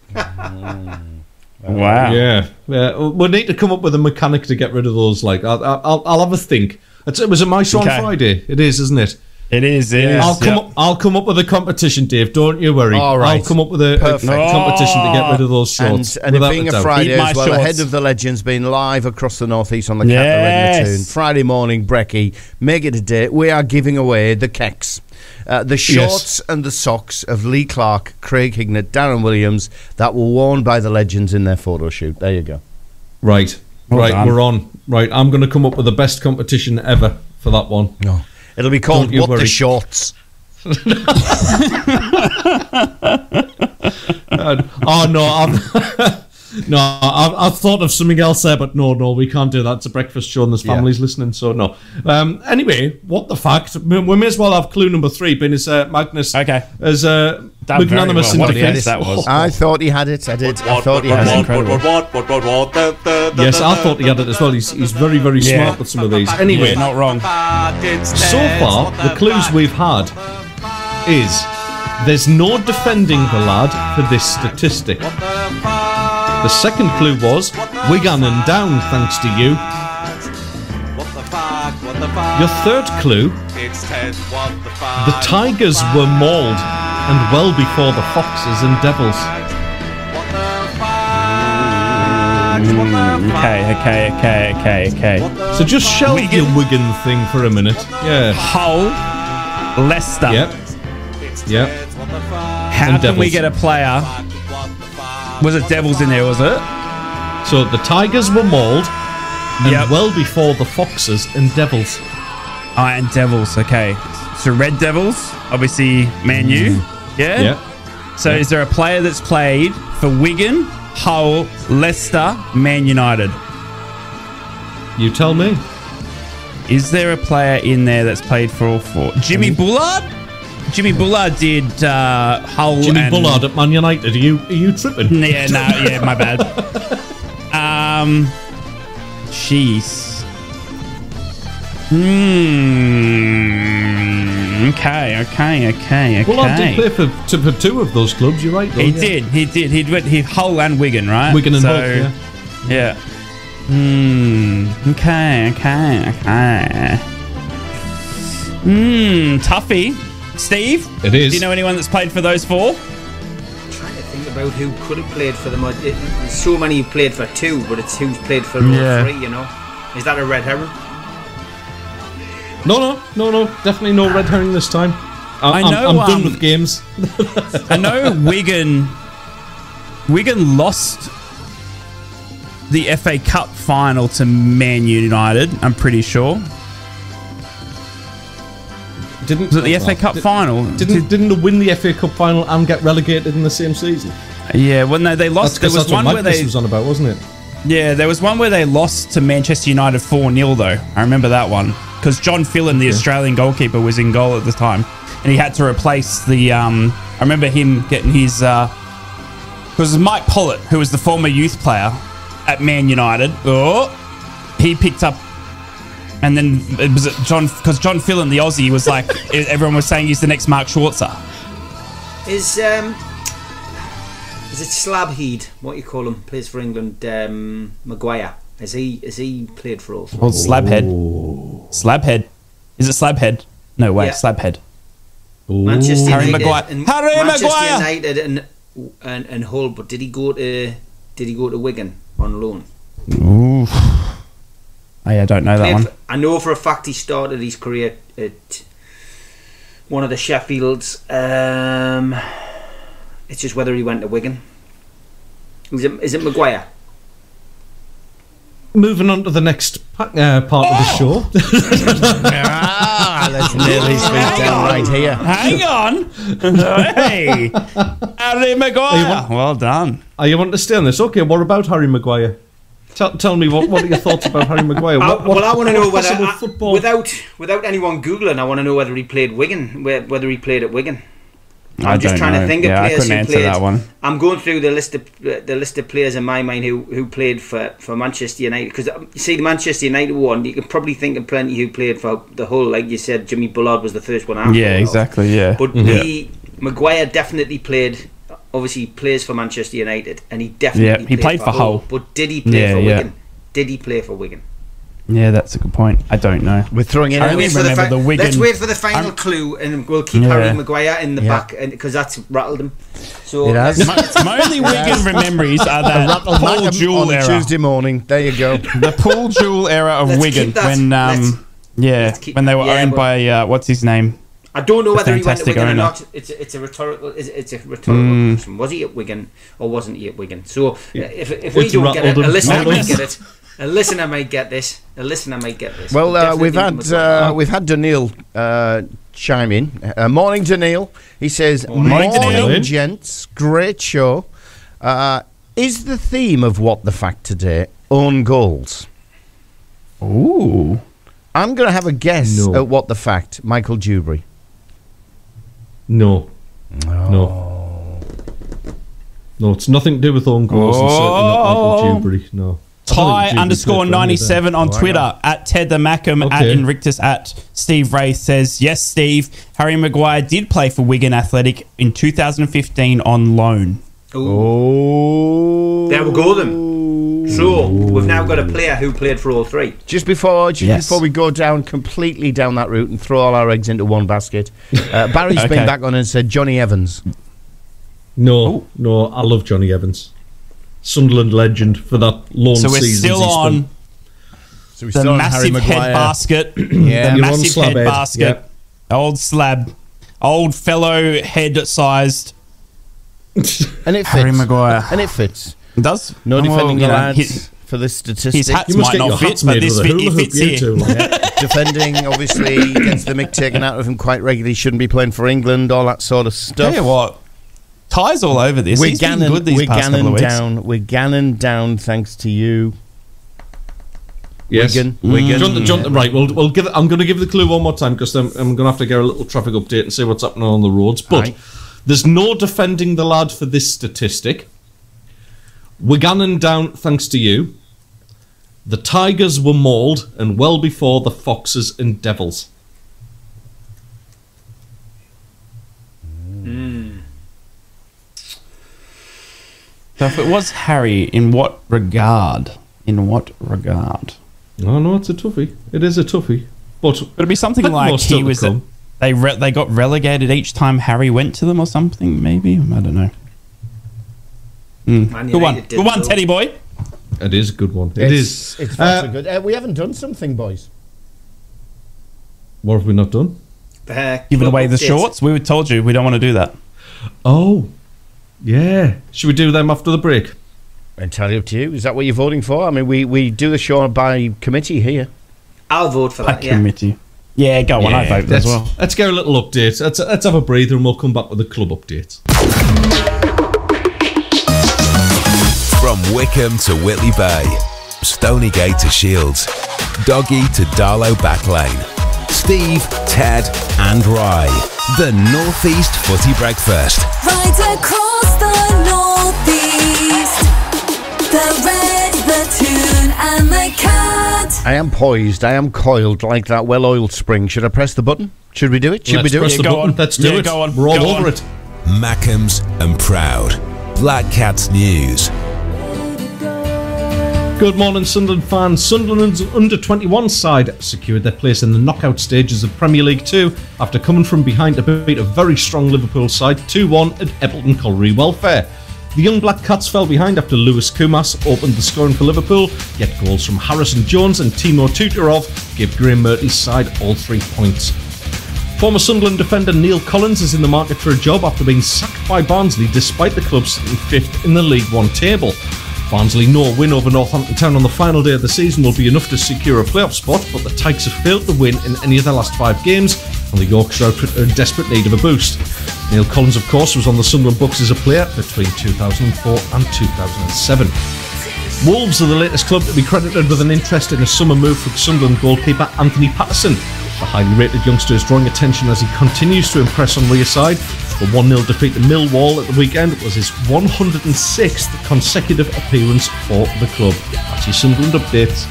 Wow. yeah, yeah, we need to come up with a mechanic to get rid of those. Like, I'll I'll, I'll have a think. It's, it was it my show Okay. on Friday? It is, isn't it? It is. It is. I'll come yeah. up. I'll come up with a competition, Dave. Don't you worry. All right. I'll come up with a, a Perfect. competition to get rid of those And, shorts. and it without being a doubt. Friday Eat my as well, shorts. ahead of the Legends being live across the northeast on the Cat Yes. the Red Tune. Friday morning, Brekky, make it a day. We are giving away the kecks. Uh, the shorts and the socks of Lee Clark, Craig Hignett, Darren Williams that were worn by the Legends in their photo shoot. There you go. Right, Well right, done. we're on. Right, I'm going to come up with the best competition ever for that one. No. It'll be called Don't you What the worry. Shorts. Uh, oh no, I've no, I've, I've thought of something else there, but no, no, we can't do that. It's a breakfast show and there's Yeah. families listening, so no. Um, anyway, what the fact? We, we may as well have clue number three, being as uh, Magnus Okay. as uh, Done very magnanimous well. in What a defence. guess that was. I thought he had it. I did. I What, thought what, he had what, it. incredible. what, what, what, what, what, da, da, da, Yes, da, I thought he had it as well. He's, he's very, very Yeah. smart with some of these. Anyway, Yeah, not wrong. so far, the clues we've had is there's no defending the lad for this statistic. The second clue was Wigan and down thanks to you. What the fuck, what the fuck? Your third clue, It's Ted, what the fuck? the Tigers were mauled and well before the Foxes and Devils. What the fuck? What the fuck? Okay, okay, okay, okay, okay. So just shelve Wigan? your Wigan thing for a minute. Yeah. Hull, Leicester. Yep. Yep. How And can we Devils. get a player? Was it Devils in there, was it? So the Tigers were mauled, and Yep. well before the Foxes and Devils. Oh, and Devils, okay. So Red Devils, obviously Man U. Yeah? Yep. So is there a player that's played for Wigan, Hull, Leicester, Man United? You tell me. Is there a player in there that's played for all four? Jimmy Bullard? Jimmy Bullard did uh, Hull Jimmy and... Bullard at Man United. Are you are you tripping? Yeah, no, yeah, my bad. Um, jeez. Hmm. Okay, okay, okay, okay. Bullard did play for, to, for two of those clubs. You're right. Though, He yeah. did, he did. He went he Hull and Wigan, right? Wigan and so, Hull. Yeah. Yeah. Hmm. Okay, okay, okay. Hmm. Toughie. Steve? It is. Do you know anyone that's played for those four? I'm trying to think about who could have played for them. It- There's so many who played for two, but it's who's played for all Yeah. three, you know? Is that a red herring? No, no, no, no. Definitely no red herring this time. I, I I'm- know, I'm, done um, with games. I know Wigan. Wigan lost the F A Cup final to Man United. I'm pretty sure. Didn't Was it the well, F A Cup did- final? Didn't didn't they win the F A Cup final and get relegated in the same season? Yeah. Well, no, they lost. That's, There was that's what one where Magnus they. was on about, wasn't it? Yeah, there was one where they lost to Manchester United four nil, though. I remember that one. Because John Fillon, the Australian goalkeeper, was in goal at the time. And he had to replace the... Um, I remember him getting his... Uh, it was Mike Pollitt, who was the former youth player at Man United. Oh, he picked up... And then it was John... Because John Fillon, the Aussie, was like... everyone was saying he's the next Mark Schwarzer. Is, um... Is it Slabheed? What you call him? Plays for England. Um, Maguire. Is he? Is he played for all? Called Slabhead. Slabhead. Is it Slabhead? No way, Yeah. Slabhead. Manchester Harry United. Maguire. And Harry Manchester Maguire. United and, and and Hull. But did he go to? Did he go to Wigan on loan? Ooh. Oh, yeah, I don't know that Played one. for- I know for a fact he started his career at one of the Sheffields. Um, it's just whether he went to Wigan. Is it, is it Maguire? Moving on to the next pa- uh, part of the show. Ah, let's nail these feet down right here. Hang on. Hey. Harry Maguire. want- Well done. Are you want to stay on this? Okay, what about Harry Maguire? Tell, tell me, what, what are your thoughts about Harry Maguire? I, What, what, well, I want to what know whether possible I- football... without without anyone googling, I want to know whether he played Wigan, whe- whether he played at Wigan. I'm I just don't trying know. to think Yeah, of I players couldn't who answer played. that one. I'm going through the list of the list of players in my mind who, who played for, for Manchester United, because you see the Manchester United one, you can probably think of plenty who played for the Hull. Like you said, Jimmy Bullard was the first one. I Yeah, thought of. exactly. Yeah. But yeah. he Maguire definitely played. Obviously, he plays for Manchester United, and he definitely Yeah, he played, played for Hull. But did he play Yeah, for yeah. Wigan? Did he play for Wigan? Yeah, that's a good point. I don't know. We're throwing in. I a- only Wait for the remember fi- the Wigan. Let's wait for the final I'm- clue, and we'll keep Yeah. Harry Maguire in the Yeah. back, because that's rattled him. So It has. let's- My only Wigan memories are that Rattle Paul Magnum Jewell on a era. Tuesday morning. There you go. The Paul Jewell era of Let's Wigan keep that. when um Let's- yeah let's keep- when they were yeah, owned but- by uh, what's his name? I don't know The whether he went to fantastic Wigan or owner. not. It's a, it's a rhetorical. It's, it's a rhetorical Mm. question. Was he at Wigan or wasn't he at Wigan? So uh, if if we It's don't get it, rattled a him. listener might Magnus. get it. A listener might get this. A listener might get this. Well, But uh, definitely we've had Maguire. uh, we've had Daniil uh, chime in. Uh, morning, Daniil. He says, Morning, "Morning, Daniil." gents. Great show. Uh, is the theme of what the fact today own goals? Ooh. I'm going to have a guess No. at what the fact. Michael Dewberry. No. No. No, it's nothing to do with own goals, and certainly not Oh. Michael Dewberry. No. I don't think Ty Dewberry underscore played for any of them. ninety-seven on Why Twitter not? at Ted the Mackham at Okay. Invictus at Steve Wraith says yes, Steve. Harry Maguire did play for Wigan Athletic in two thousand fifteen on loan. Oh. There we go then. So we've now got a player who played for all three. Just before, just Yes. before we go down completely down that route and throw all our eggs into one basket, uh, Barry's Okay. been back on and said Johnny Evans. No, no, I love Johnny Evans. Sunderland legend for that long So we're seasons still he spent. on So we the massive head basket. Yeah. the You're on massive slab head head, basket. yep. Old slab. Old fellow head-sized. And it fits. Harry Maguire. And it fits. It does? No Oh, defending well, the you know, lads his- for this statistic. His hats You must might get your not fit, hats but made this with a fit, hula it hoop, fits you here. two. Yeah. Defending, obviously, gets the mick taken out of him quite regularly. Shouldn't be playing for England, all that sort of stuff. Tell you what, Ty's all over this. We're He's been ganning, good these we're past couple ganning of weeks. down. We're ganning down thanks to you. Yes. Wigan. Wigan. John, John, right, we'll, we'll give. I'm going to give the clue one more time because I'm, I'm going to have to get a little traffic update and see what's happening on the roads. But Aye. there's no defending the lad for this statistic. We're gunning down thanks to you. The Tigers were mauled and well before the Foxes and Devils. So if it was Harry, in what regard? In what regard? Oh no, it's a toughie. It is a toughie. But Would it be something but like more still he to was come. they re- they got relegated each time Harry went to them or something? Maybe I don't know. Mm. Man Good one, United did good one, though. Teddy boy. It is a good one. It is. It's, it's very Uh, good. Uh, we haven't done something, boys. What have we not done? Uh, Giving club away the updates. shorts. We told you we don't want to do that. Oh, yeah. Should we do them after the break? Entirely up to you. Is that what you're voting for? I mean, we, we do the show by committee here. I'll vote for By that. Yeah. committee. Yeah, go on. I Yeah, vote let's, as well. Let's get a little update. Let's, let's have a breather and we'll come back with a club update. From Wickham to Whitley Bay, Stonygate to Shields, Doggy to Darlow Backlane, Steve, Ted and Rye. The North East Footy Breakfast. Right across the northeast, the red, the tune, and the cat. I am poised. I am coiled like that well-oiled spring. Should I press the button? Should we do it? Should Let's we do press it? the Yeah, go button. on. Let's do Yeah, it. go on. We're all Go over on. it. Mackems and Proud. Black Cats News. Good morning, Sunderland fans. Sunderland's under twenty-one side secured their place in the knockout stages of Premier League two after coming from behind to beat a very strong Liverpool side two one at Eppleton Colliery Welfare. The young Black Cats fell behind after Lewis Kumas opened the scoring for Liverpool, yet goals from Harrison Jones and Timo Tutorov gave Graham Murty's side all three points. Former Sunderland defender Neil Collins is in the market for a job after being sacked by Barnsley despite the club sitting fifth in the League One table. Barnsley know a win over Northampton Town on the final day of the season will be enough to secure a playoff spot, but the Tykes have failed to win in any of their last five games, and the Yorkshire outfit are in desperate need of a boost. Neil Collins, of course, was on the Sunderland books as a player between two thousand four and two thousand seven. Wolves are the latest club to be credited with an interest in a summer move for Sunderland goalkeeper Anthony Patterson. The highly rated youngster is drawing attention as he continues to impress on rear side. The one nil defeat to Millwall at the weekend was his one hundred sixth consecutive appearance for the club. That's your Sunderland updates.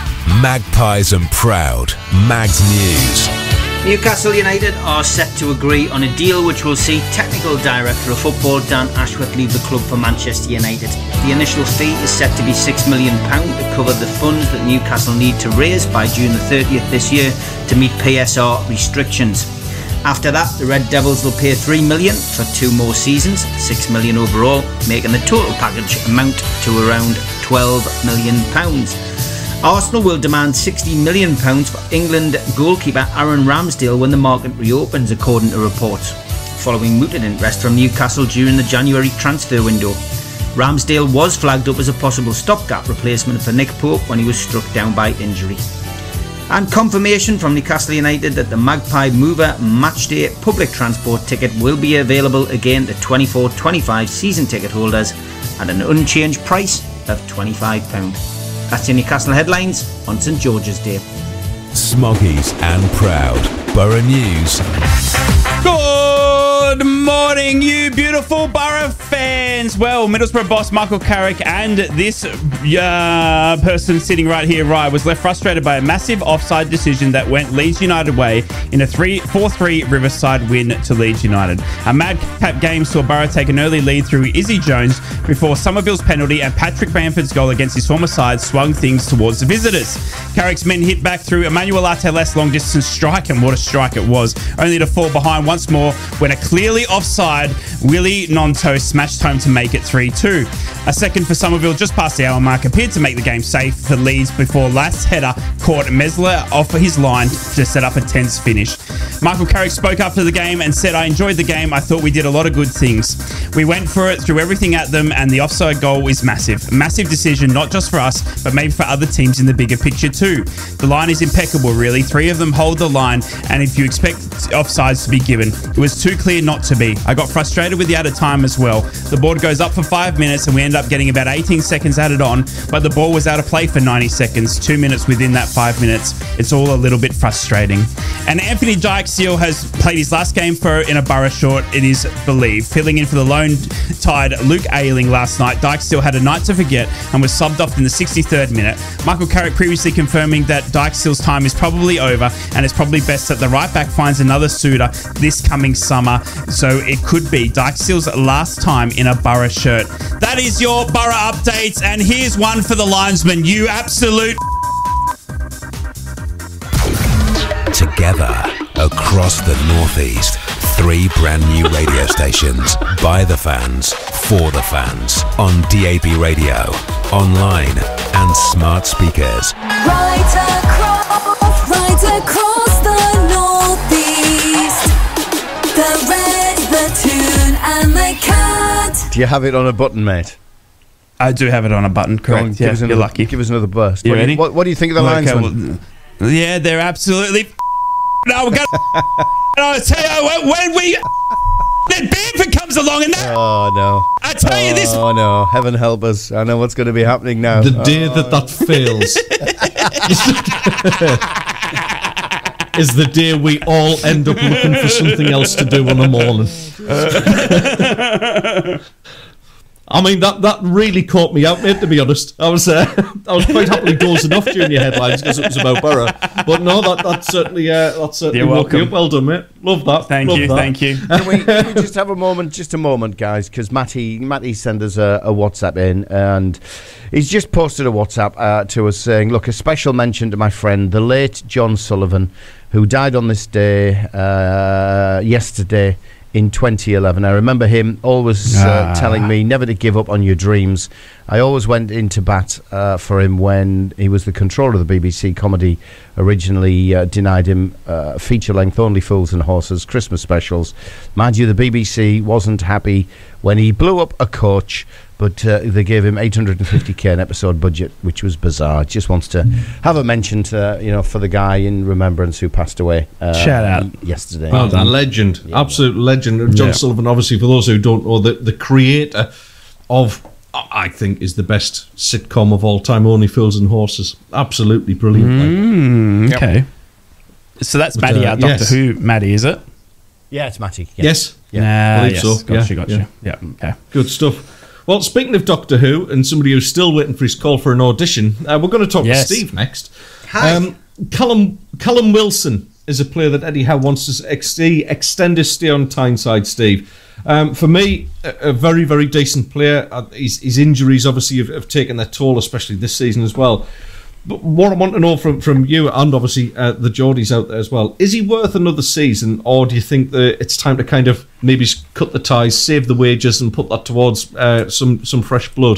Magpies and Proud. Mags News. Newcastle United are set to agree on a deal which will see technical director of football Dan Ashworth leave the club for Manchester United. The initial fee is set to be six million pounds to cover the funds that Newcastle need to raise by June the thirtieth this year to meet P S R restrictions. After that, the Red Devils will pay three million pounds for two more seasons, six million pounds overall, making the total package amount to around twelve million pounds. Arsenal will demand sixty million pounds for England goalkeeper Aaron Ramsdale when the market reopens, according to reports, following mooted interest from Newcastle during the January transfer window. Ramsdale was flagged up as a possible stopgap replacement for Nick Pope when he was struck down by injury. And confirmation from Newcastle United that the Magpie Mover Matchday public transport ticket will be available again to twenty-four twenty-five season ticket holders at an unchanged price of twenty-five pounds. That's your Newcastle headlines on St George's Day. Smoggies and Proud. Boro News. Good morning, you beautiful Boro fans. Well, Middlesbrough boss Michael Carrick and this uh, person sitting right here, Rye, was left frustrated by a massive offside decision that went Leeds United way in a four three Riverside win to Leeds United. A madcap game saw Boro take an early lead through Izzy Jones before Somerville's penalty and Patrick Bamford's goal against his former side swung things towards the visitors. Carrick's men hit back through Emmanuel Arteles' long-distance strike, and what a strike it was, only to fall behind once more when a clearly offside Willie Nonto smashed home to make it three two. A second for Somerville just past the hour mark appeared to make the game safe for Leeds before last header caught Mesler off his line to set up a tense finish. Michael Carrick spoke after the game and said, I enjoyed the game. I thought we did a lot of good things. We went for it, threw everything at them, and the offside goal is massive. A massive decision, not just for us, but maybe for other teams in the bigger picture too. The line is impeccable, really. Three of them hold the line, and if you expect offsides to be given, it was too clear not to be. I got frustrated with the added time as well. The board goes up for five minutes, and we end up getting about eighteen seconds added on, but the ball was out of play for ninety seconds, two minutes within that five minutes. It's all a little bit frustrating. And Anthony Dijksteel has played his last game for in a Boro short, it is believed. Filling in for the lone tide Luke Ayling last night, Dijksteel had a night to forget and was subbed off in the sixty-third minute. Michael Carrick previously confirming that Dijksteel's time is probably over, and it's probably best that the right back finds another suitor this coming summer. So it could be Dijksteel's last time in a Boro shirt. That is your Boro updates, and here's one for the linesman. You absolute... Together, across the Northeast, three brand new radio stations, by the fans, for the fans, on D A B radio, online and smart speakers. Right across, right across the Northeast. The Red, the Toon and the Cat. Do you have it on a button, mate? I do have it on a button, correct. On, yeah, give us another, you're lucky. Give us another burst. You what, ready? Do you, what, what do you think of the Okay, linesman? well, yeah, they're absolutely... No, we're going to... I'll tell you, when we... Then Bamford comes along and that... Oh, no. I tell you this... Oh, no. Heaven help us. I know what's going to be happening now. The day oh. that that fails is the day we all end up looking for something else to do on a morning. I mean, that, that really caught me out, mate, to be honest. I was uh, I was quite happily dozing off during your headlines because it was about Boro. But no, that, that certainly, uh, that certainly You're woke me welcome. up. Well done, mate. Love that. Thank Love you, that. thank you. Can we, can we just have a moment, just a moment, guys, because Matty, Matty sent us a, a WhatsApp in, and he's just posted a WhatsApp uh, to us saying, look, a special mention to my friend, the late John Sullivan, who died on this day uh, yesterday in twenty eleven. I remember him always uh, Ah. telling me never to give up on your dreams. I always went into bat uh, for him when he was the controller of the B B C comedy. Originally uh, denied him uh, feature-length Only Fools and Horses Christmas specials. Mind you, the B B C wasn't happy when he blew up a coach, but uh, they gave him eight hundred fifty k an episode budget, which was bizarre. Just wants to have a mention to, you know, for the guy in remembrance who passed away uh, Shout out. yesterday. Well done. Legend. Yeah. Absolute legend. John Yeah. Sullivan, obviously, for those who don't know, the, the creator of, I think, is the best sitcom of all time, Only Fools and Horses. Absolutely brilliant. like. Mm, okay. So that's But, Maddie, uh, our Doctor yes. Who. Maddie, is it? Yeah, it's Matty. Yeah. Yes. Yeah, believe yes. so. Gotcha, Yeah, gotcha. yeah. Yeah, okay. Good stuff. Well, speaking of Doctor Who and somebody who's still waiting for his call for an audition, uh, we're going to talk Yes. to Steve next. Hi. Um, Callum Callum Wilson is a player that Eddie Howe wants to ex- extend his stay on Tyneside, Steve. Um, for me, a, a very, very decent player. Uh, his, his injuries obviously have, have taken their toll, especially this season as well. But what I want to know from, from you and obviously uh, the Geordies out there as well, is he worth another season, or do you think that it's time to kind of maybe cut the ties, save the wages and put that towards uh, some, some fresh blood?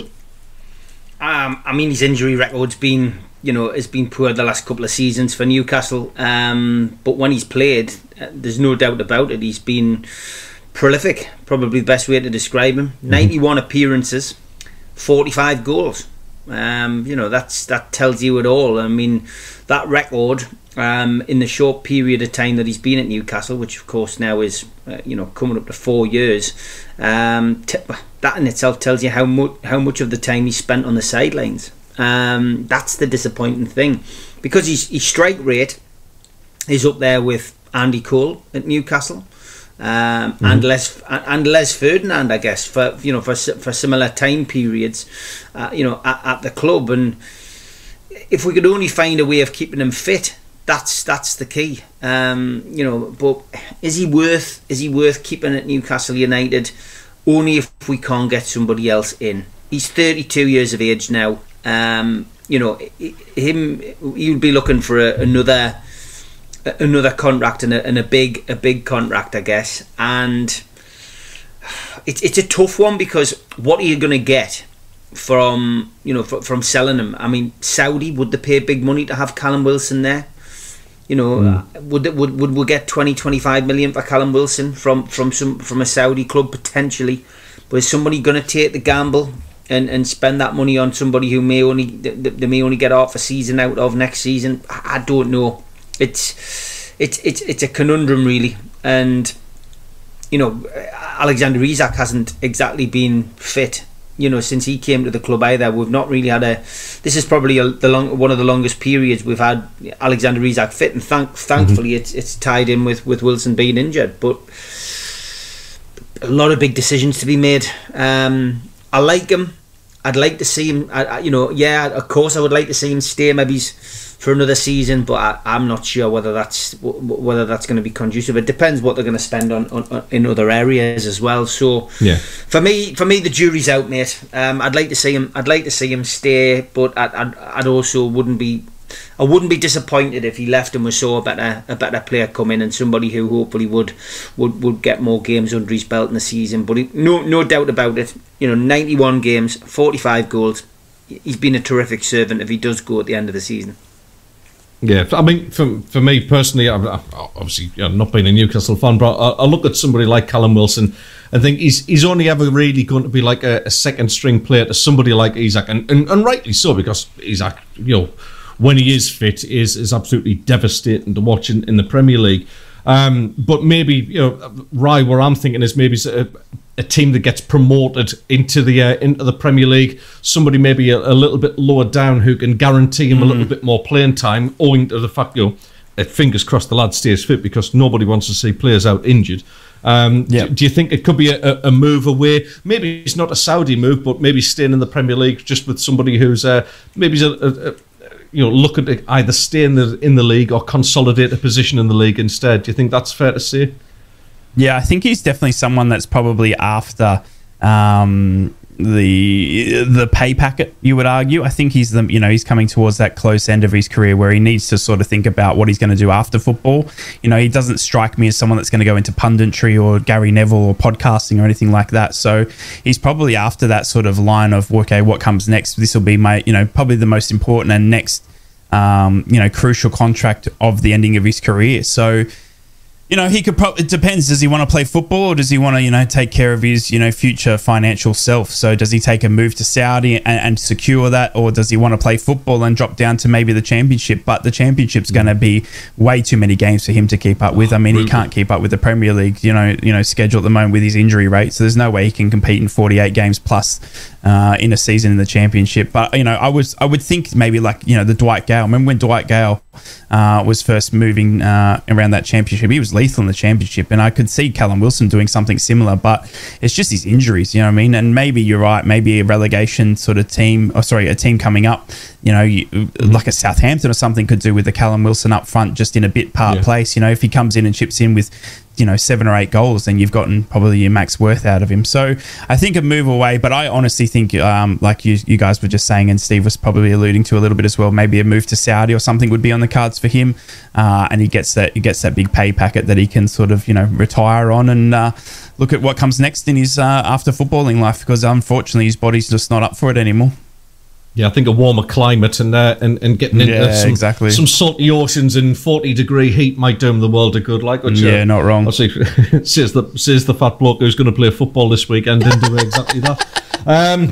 Um, I mean, his injury record's been, you know, has been poor the last couple of seasons for Newcastle. Um, but when he's played, uh, there's no doubt about it. He's been prolific, probably the best way to describe him. Mm-hmm. ninety-one appearances, forty-five goals. Um, you know, that's that tells you it all. I mean, that record um, in the short period of time that he's been at Newcastle, which of course now is, uh, you know, coming up to four years. Um, t- that in itself tells you how much how much of the time he spent on the sidelines. Um, that's the disappointing thing, because his, his strike rate is up there with Andy Cole at Newcastle. Um, mm-hmm. and Les and Les Ferdinand, I guess, for you know for for similar time periods, uh, you know, at, at the club. And if we could only find a way of keeping him fit, that's that's the key. Um, you know, but is he worth is he worth keeping at Newcastle United? Only if we can't get somebody else in. He's thirty-two years of age now. Um, you know, him he would be looking for a, another. another contract and a, and a big a big contract, I guess. And it's it's a tough one, because what are you going to get from you know from, from selling him? I mean, Saudi, would they pay big money to have Callum Wilson there? You know, Mm. would, would would we get twenty, twenty-five million for Callum Wilson from from some from a Saudi club potentially? But is somebody going to take the gamble and, and spend that money on somebody who may only they, they may only get half a season out of next season? I don't know. It's it's it's it's a conundrum really, and you know, Alexander Isak hasn't exactly been fit, you know, since he came to the club either. We've not really had a. This is probably a, the long, one of the longest periods we've had Alexander Isak fit, and thank, thankfully mm-hmm. it's it's tied in with, with Wilson being injured. But a lot of big decisions to be made. Um, I like him. I'd like to see him. I, I, you know, yeah, of course I would like to see him stay maybe for another season, but I, I'm not sure whether that's whether that's going to be conducive. It depends what they're going to spend on, on, on in other areas as well. So yeah, for me, for me, the jury's out, mate. Um, I'd like to see him. I'd like to see him stay, but I'd, I'd, I'd also wouldn't be. I wouldn't be disappointed if he left and we saw a better a better player come in and somebody who hopefully would would, would get more games under his belt in the season. But he, no no doubt about it. You know, ninety-one games, forty-five goals. He's been a terrific servant if he does go at the end of the season. Yeah, I mean, for for me personally, I've, I've obviously you know, not been a Newcastle fan, but I, I look at somebody like Callum Wilson and think he's he's only ever really going to be like a, a second string player to somebody like Isak, and, and and rightly so, because Isak, you know, when he is fit, is is absolutely devastating to watch in, in the Premier League. Um, but maybe, you know, Rye, where I'm thinking is maybe a, a team that gets promoted into the uh, into the Premier League, somebody maybe a, a little bit lower down who can guarantee him mm. a little bit more playing time, owing to the fact, you know, uh, fingers crossed the lad stays fit, because nobody wants to see players out injured. Um, yep. do, do you think it could be a, a move away? Maybe it's not a Saudi move, but maybe staying in the Premier League just with somebody who's uh, maybe a, a, a you know, looking to either stay in the in the league or consolidate a position in the league instead. Do you think that's fair to say? Yeah, I think he's definitely someone that's probably after um, the the pay packet, you would argue. I think he's the you know he's coming towards that close end of his career where he needs to sort of think about what he's going to do after football. You know, he doesn't strike me as someone that's going to go into punditry or Gary Neville or podcasting or anything like that. So he's probably after that sort of line of, okay, what comes next? This will be my, you know, probably the most important and next, um, you know, crucial contract of the ending of his career. So, you know, he could probably, it depends. Does he want to play football, or does he want to, you know, take care of his, you know, future financial self? So does he take a move to Saudi and, and secure that, or does he want to play football and drop down to maybe the championship? But the championship's going to be way too many games for him to keep up with. I mean, he can't keep up with the Premier League, you know, you know, schedule at the moment with his injury rate. So there's no way he can compete in forty-eight games plus uh, in a season in the championship. But, you know, I was, I would think maybe like, you know, the Dwight Gale. Remember when Dwight Gale uh, was first moving uh, around that championship? He was lethal in the championship, and I could see Callum Wilson doing something similar, but it's just his injuries, you know what I mean? And maybe you're right, maybe a relegation sort of team, or sorry, a team coming up, you know, you, like a Southampton or something could do with the Callum Wilson up front, just in a bit part yeah. place. You know, if he comes in and chips in with, you know, seven or eight goals, then you've gotten probably your max worth out of him. So I think a move away, but I honestly think, um, like you, you guys were just saying, and Steve was probably alluding to a little bit as well, maybe a move to Saudi or something would be on the cards for him, uh, and he gets that he gets that big pay packet that he can sort of, you know, retire on and uh, look at what comes next in his uh, after footballing life, because unfortunately his body's just not up for it anymore. Yeah, I think a warmer climate and uh, and, and getting into yeah, some, exactly. some salty oceans and forty degree heat might do him the world of good. Like, which, yeah, uh, not wrong. See, says the says the fat bloke who's going to play football this weekend and do exactly that. Um,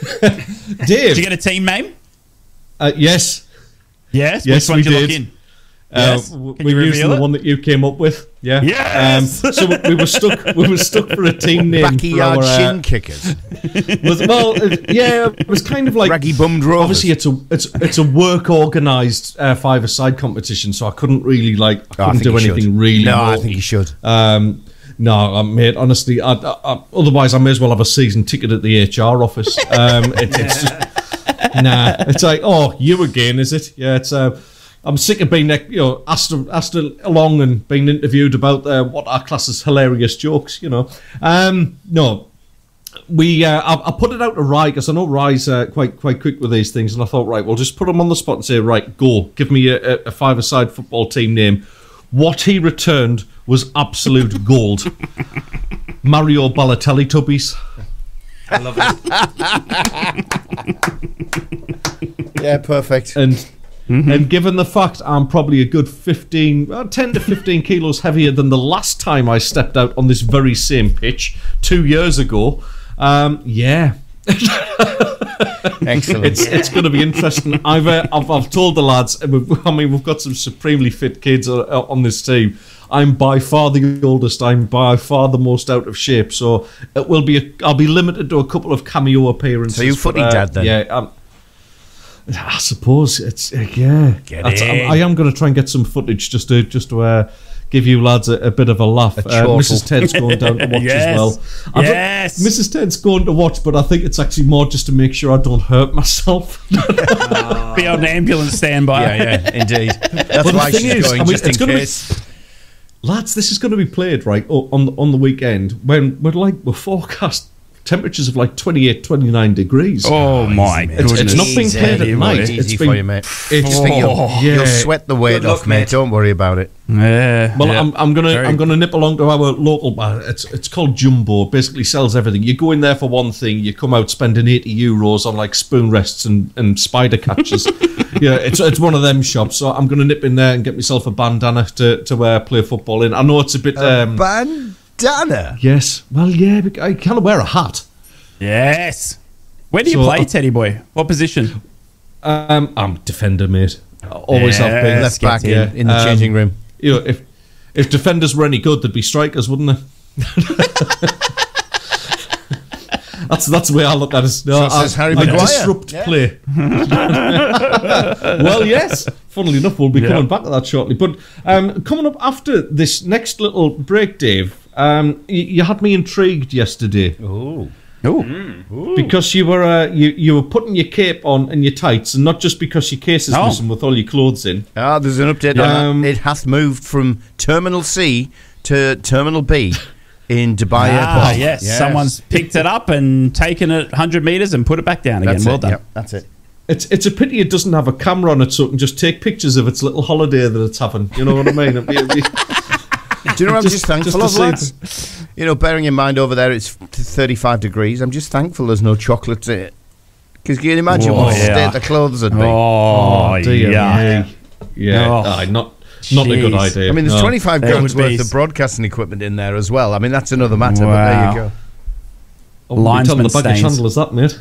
Dave, did you get a team name? Uh, yes, yes. Yes, Which one we did you did. lock in? Uh, Yes. we're Can you using reveal the it? one that you came up with. Yeah. Yes! Um, so we, we were stuck. We were stuck for a team name. Backyard for our, uh, shin kickers. was, well, it, yeah, it was kind of like Raggy bummed rovers. obviously it's a it's it's a work organised uh, five-a-side competition, so I couldn't really like I Oh, I couldn't think do you anything should. really. No, I naughty. think you should. Um, no, uh, mate. Honestly, I, I, I, otherwise I may as well have a season ticket at the H R office. Um, it, it's just, nah. It's like, oh, you again, is it? Yeah, it's. Uh, I'm sick of being, you know, asked asked along and being interviewed about uh, what our class is hilarious jokes. You know, um, no. We, uh, I, I put it out to Rye because I know Rye's uh, quite quite quick with these things, and I thought, right, we'll just put him on the spot and say, right, go, give me a, a five-a-side football team name. What he returned was absolute gold. Mario Balotelli Tubbies. I love it. Yeah, perfect. And Mm-hmm. And given the fact I'm probably a good fifteen, uh, ten to fifteen kilos heavier than the last time I stepped out on this very same pitch two years ago, um, yeah. Excellent. It's it's going to be interesting. I've, uh, I've I've told the lads. I mean, we've got some supremely fit kids uh, on this team. I'm by far the oldest. I'm by far the most out of shape. So it will be. A, I'll be limited to a couple of cameo appearances. So you footy uh, dad then? Yeah. Um, I suppose it's uh, yeah. Get That's- in. I, I am going to try and get some footage just to just to. Uh, Give you lads a, a bit of a laugh. A Uh, chortle. Missus Ted's going down to watch Yes. as well. I don't- Yes. Missus Ted's going to watch, but I think it's actually more just to make sure I don't hurt myself. Be on an ambulance standby. Yeah, yeah, indeed. That's But the why thing she's is, going, I mean, just in it's gonna be- case. Lads, this is going to be played right oh, on the, on the weekend when we're like we're forecast temperatures of like twenty-eight, twenty-nine degrees. Oh, my It's, goodness. it's not being played at night. Easy It's for been, you, mate. It's Just think you'll, oh, you'll yeah. sweat the weight Good luck, off, mate. mate. Don't worry about it. Yeah. Well, yeah. I'm, I'm gonna Very- I'm gonna nip along to our local bar. It's it's called Jumbo. It basically sells everything. You go in there for one thing, you come out spending eighty euros on like spoon rests and, and spider catchers. Yeah, it's it's one of them shops. So I'm gonna nip in there and get myself a bandana to to wear play football in. I know it's a bit. Um, Bandana. yes, well, yeah, but I kind of wear a hat. Yes. Where do you So, play, uh, Teddy boy? What position? Um, I'm defender, mate. Always Yeah, have been. Left back Yeah, in, in the um, changing room. You know, if if defenders were any good, there'd be strikers, wouldn't there? that's that's the way I look at it. No, So I, says Harry I Maguire. disrupt Yeah. play. Well, yes. Funnily enough, we'll be Yeah. coming back to that shortly. But um, coming up after this next little break, Dave, um, you, you had me intrigued yesterday. Oh. Oh. Because you were uh, you you were putting your cape on and your tights, and not just because your case is Oh. missing with all your clothes in. Ah, there's an update Yeah. on Um, that. It hath moved from Terminal C to Terminal B in Dubai Ah, Airport. yes. Someone's picked it up and taken it one hundred metres and put it back down again. That's well it. done. Yep, that's it. It's it's a pity it doesn't have a camera on it, so it can just take pictures of its little holiday that it's having. You know what I mean? It'd be- it'd be- Do you know what I'm Just- just, thankful just of, to lads? You know, bearing in mind over there it's thirty-five degrees, I'm just thankful there's no chocolates in it. Because can you imagine Whoa, what yeah. state the clothes would be? Oh, dear yeah. me. Yeah, Oh. aye, not not a good Jeez. idea. I mean, there's no. twenty-five There grand's would be worth of s- broadcasting equipment in there as well. I mean, that's another matter, but Wow. there you go. Oh, we'll be telling Linesman the baggage stains. handlers that, mate.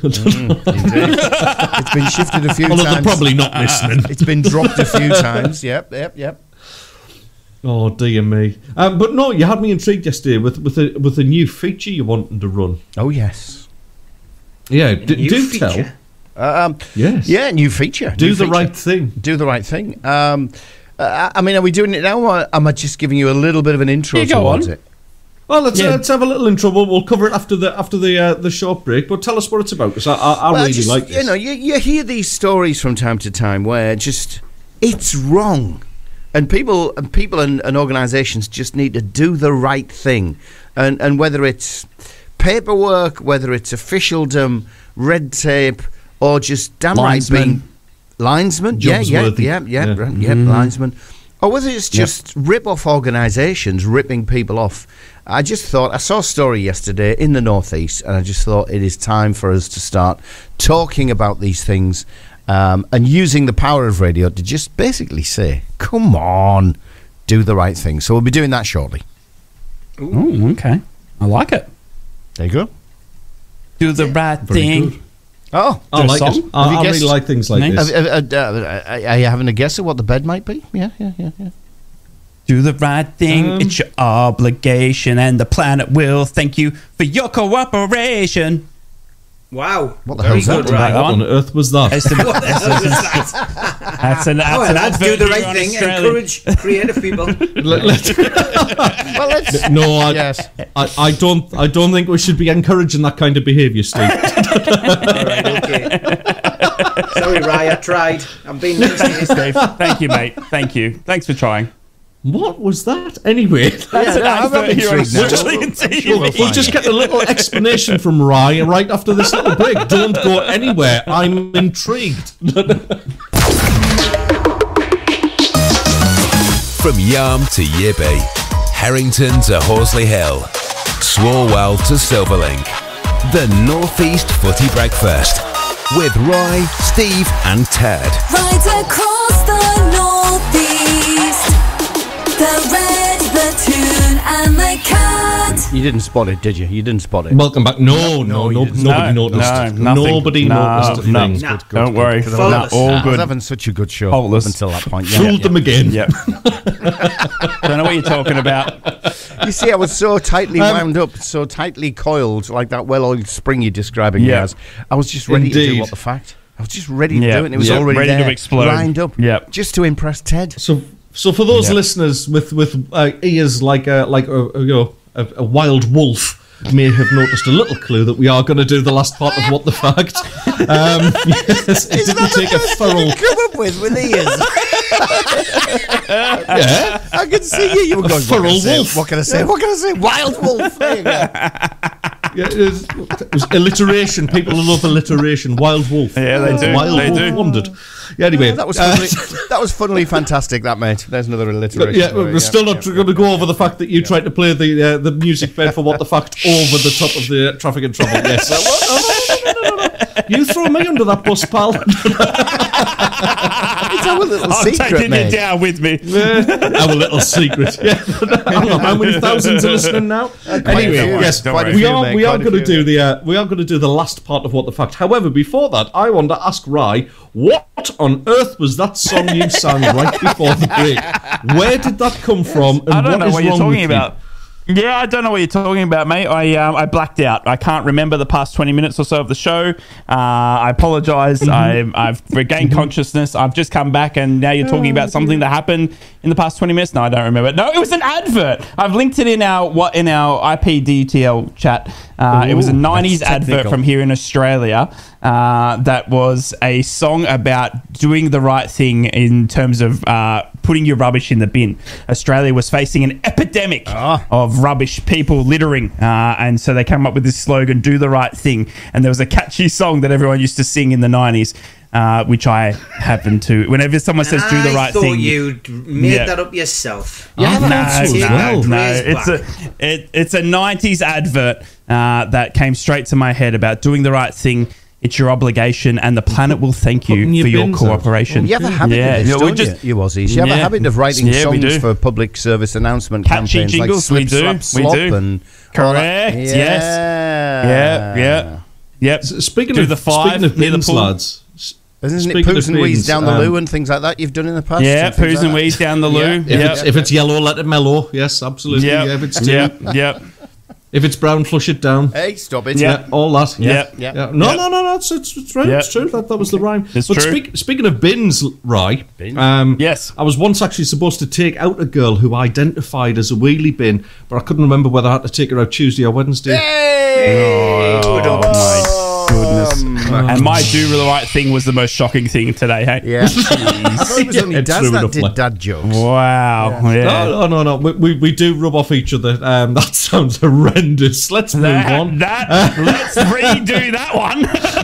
It's been shifted a few Although they're times. probably not listening. It's been dropped a few times. Yep, yep, yep. Oh dear me. Um, but no, you had me intrigued yesterday with with a with a new feature you wanted to run. Oh, yes. Yeah, d- new do feature? tell. Um, Yes. yeah, new feature. Do new the feature. right thing. Do the right thing. Um, uh, I mean, are we doing it now, or am I just giving you a little bit of an intro Yeah, go towards on. it? Well, let's Yeah. uh, let's have a little intro. We'll, we'll cover it after the after the uh, the short break. But tell us what it's about, because I, I, I Well, really just, like this. You know, you, you hear these stories from time to time where just it's wrong, and people and people and, and organisations just need to do the right thing, and and whether it's paperwork, whether it's officialdom, red tape, or just damn Linesman. right being linesman, yeah, yeah, Jobsworthy. yeah, yeah, Yeah. right, yeah, linesman, or whether it's just rip off organisations ripping people off. I just thought I saw a story yesterday in the Northeast, and I just thought it is time for us to start talking about these things um, and using the power of radio to just basically say, "Come on, do the right thing." So we'll be doing that shortly. Oh, okay. I like it. There you go. Do the right Very thing. good. Oh, I like song? it. I, Have you I really guessed- like things like Nice. this. Have- have- uh, uh, are you having a guess at what the bed might be? Yeah, yeah, yeah, yeah. Do the right thing. Um, it's your obligation, and the planet will thank you for your cooperation. Wow. What the Very hell's that? good, What right? about- What on earth was that? That's, the, What the that's, hell the- is that? that's an, that's Oh, an well, lads, do advert the here right on thing. Australia. Encourage creative people. Let- let- Well, let's. no, I, Yes. I, I don't. I don't think we should be encouraging that kind of behaviour, Steve. All right, okay. Sorry, Rye, I tried. I'm being nice to you. Dave, thank you, mate. Thank you. Thanks for trying. What was that anyway? That's Yeah, an no, I'm advert here on intrigued now. Australian T V. We'll We'll find just it. get a little explanation from Ryan right after this little break. Don't go anywhere. I'm intrigued. From Yarm to Yibby, Harrington to Horsley Hill, Swarwell to Silverlink. The Northeast Footy Breakfast with Roy, Steve and Ted. Right across The red, the tune, and the cat. You didn't spot it, did you? You didn't spot it. Welcome back. No, no, no, you didn't. nobody No, noticed. no, it. nothing. Nobody No, noticed a no. thing. Nah. Don't worry. Because I Nah, was- all I was good. having such a good show Faultless. up until that point. Yeah, Fooled yeah. them again. Yep. Don't know what you're talking about. You see, I was so tightly Um, wound up, so tightly coiled, like that well-oiled spring you're describing me Yeah. as. I was just ready to Indeed. do what the fact. I was just ready to Yeah. do it, and it was Yeah. already Ready to there, explode. lined up, Yep. just to impress Ted. So, so for those Yeah. listeners with with uh, ears like a like a, a, you know, a, a wild wolf may have noticed a little clue that we are going to do the last part of what the fact. Um, yes, it didn't take a thorough. Come up with with ears. Yeah, I can see you. You were going. What can I feral say? wolf. What can I say? What can I say? Wild wolf. There you go. yeah it, is, it was alliteration. People love alliteration. Wild wolf. Yeah, they do. Wild They wolf do. wandered. Yeah. Anyway, That was uh, funnily, that was funnily fantastic. That mate. There's another alliteration. yeah, for we're it, still yeah, not yeah. going to go over the fact that you tried to play the uh, the music bed for what the fact over the top of the uh, traffic and trouble. Yes. No, no, no, no, no, no. You throw me under that bus, pal. It's our little I'm secret, taking mate. you down with me. Our little secret. Yeah. Hang on, how many thousands are listening now? Anyway, a few. yes, Don't Quite a worry. we few, are mate, we are quite a going to few. do the uh, we are going to do the last part of what the fact. However, before that, I want to ask Rye, what on earth was that song you sang right before the break? Where did that come from? And I don't what know is what you're wrong talking with about. Yeah, I don't know what you're talking about, mate. I um, I blacked out. I can't remember the past twenty minutes or so of the show. Uh, I apologise. Mm-hmm. I, I've regained consciousness. I've just come back, and now you're talking about something that happened in the past twenty minutes. No, I don't remember. No, it was an advert. I've linked it in our what in our I P D T L chat. Uh, it was a Ooh, nineties that's advert technical. from here in Australia. Uh, that was a song about doing the right thing in terms of uh, putting your rubbish in the bin. Australia was facing an epidemic Ah. of rubbish, people littering, uh, and so they came up with this slogan, "Do the right thing." And there was a catchy song that everyone used to sing in the nineties, uh, which I happen to. Whenever someone says "Do the I right thought thing," you'd made Yeah. that up yourself. Yeah, no, that's no, as well. no, Praise it's back. a it, it's a nineties advert uh, that came straight to my head about doing the right thing. It's your obligation, and the planet will thank you Putting your for your bins out. cooperation. You have a habit Yeah. of this, Yeah, we don't just- you, you Aussies? You have Yeah. a habit of writing Yeah, we songs do. for public service announcement Catchy campaigns jingles, like we Slip, do, Slap, we Slop do. and all that. Correct, yes. Yeah. Yeah, yeah, yep. Speaking Do of the five speaking of near the bins, pool. lads. s- Isn't it speaking poos of and wheeze bins, down the um, loo and things like that you've done in the past? Yeah, and things poos like and that? wheeze down the loo. Yeah. If, Yep. it's, if it's yellow, let it mellow. Yes, absolutely. Yep. Yeah, if it's Yep. Yep. if it's brown, flush it down. Hey, stop it. Yeah. Yeah, all that. Yeah, Yep. Yeah. yeah. No, Yep. no, no, no. It's, it's, it's right. Yep. It's true. That, that was the rhyme. It's but true. Speak, speaking of bins, Rye. Bins? Um, Yes. I was once actually supposed to take out a girl who identified as a wheelie bin, but I couldn't remember whether I had to take her out Tuesday or Wednesday. Hey! Oh, Good on my goodness. Um, And my do the right thing was the most shocking thing today, hey? Yeah. I thought it was only Yeah, dads true that enough, did like- dad jokes. Wow. Yeah. No, no, no, no. We, we, we do rub off each other. Um, that sounds horrendous. Let's move That, on. that, let's redo that one.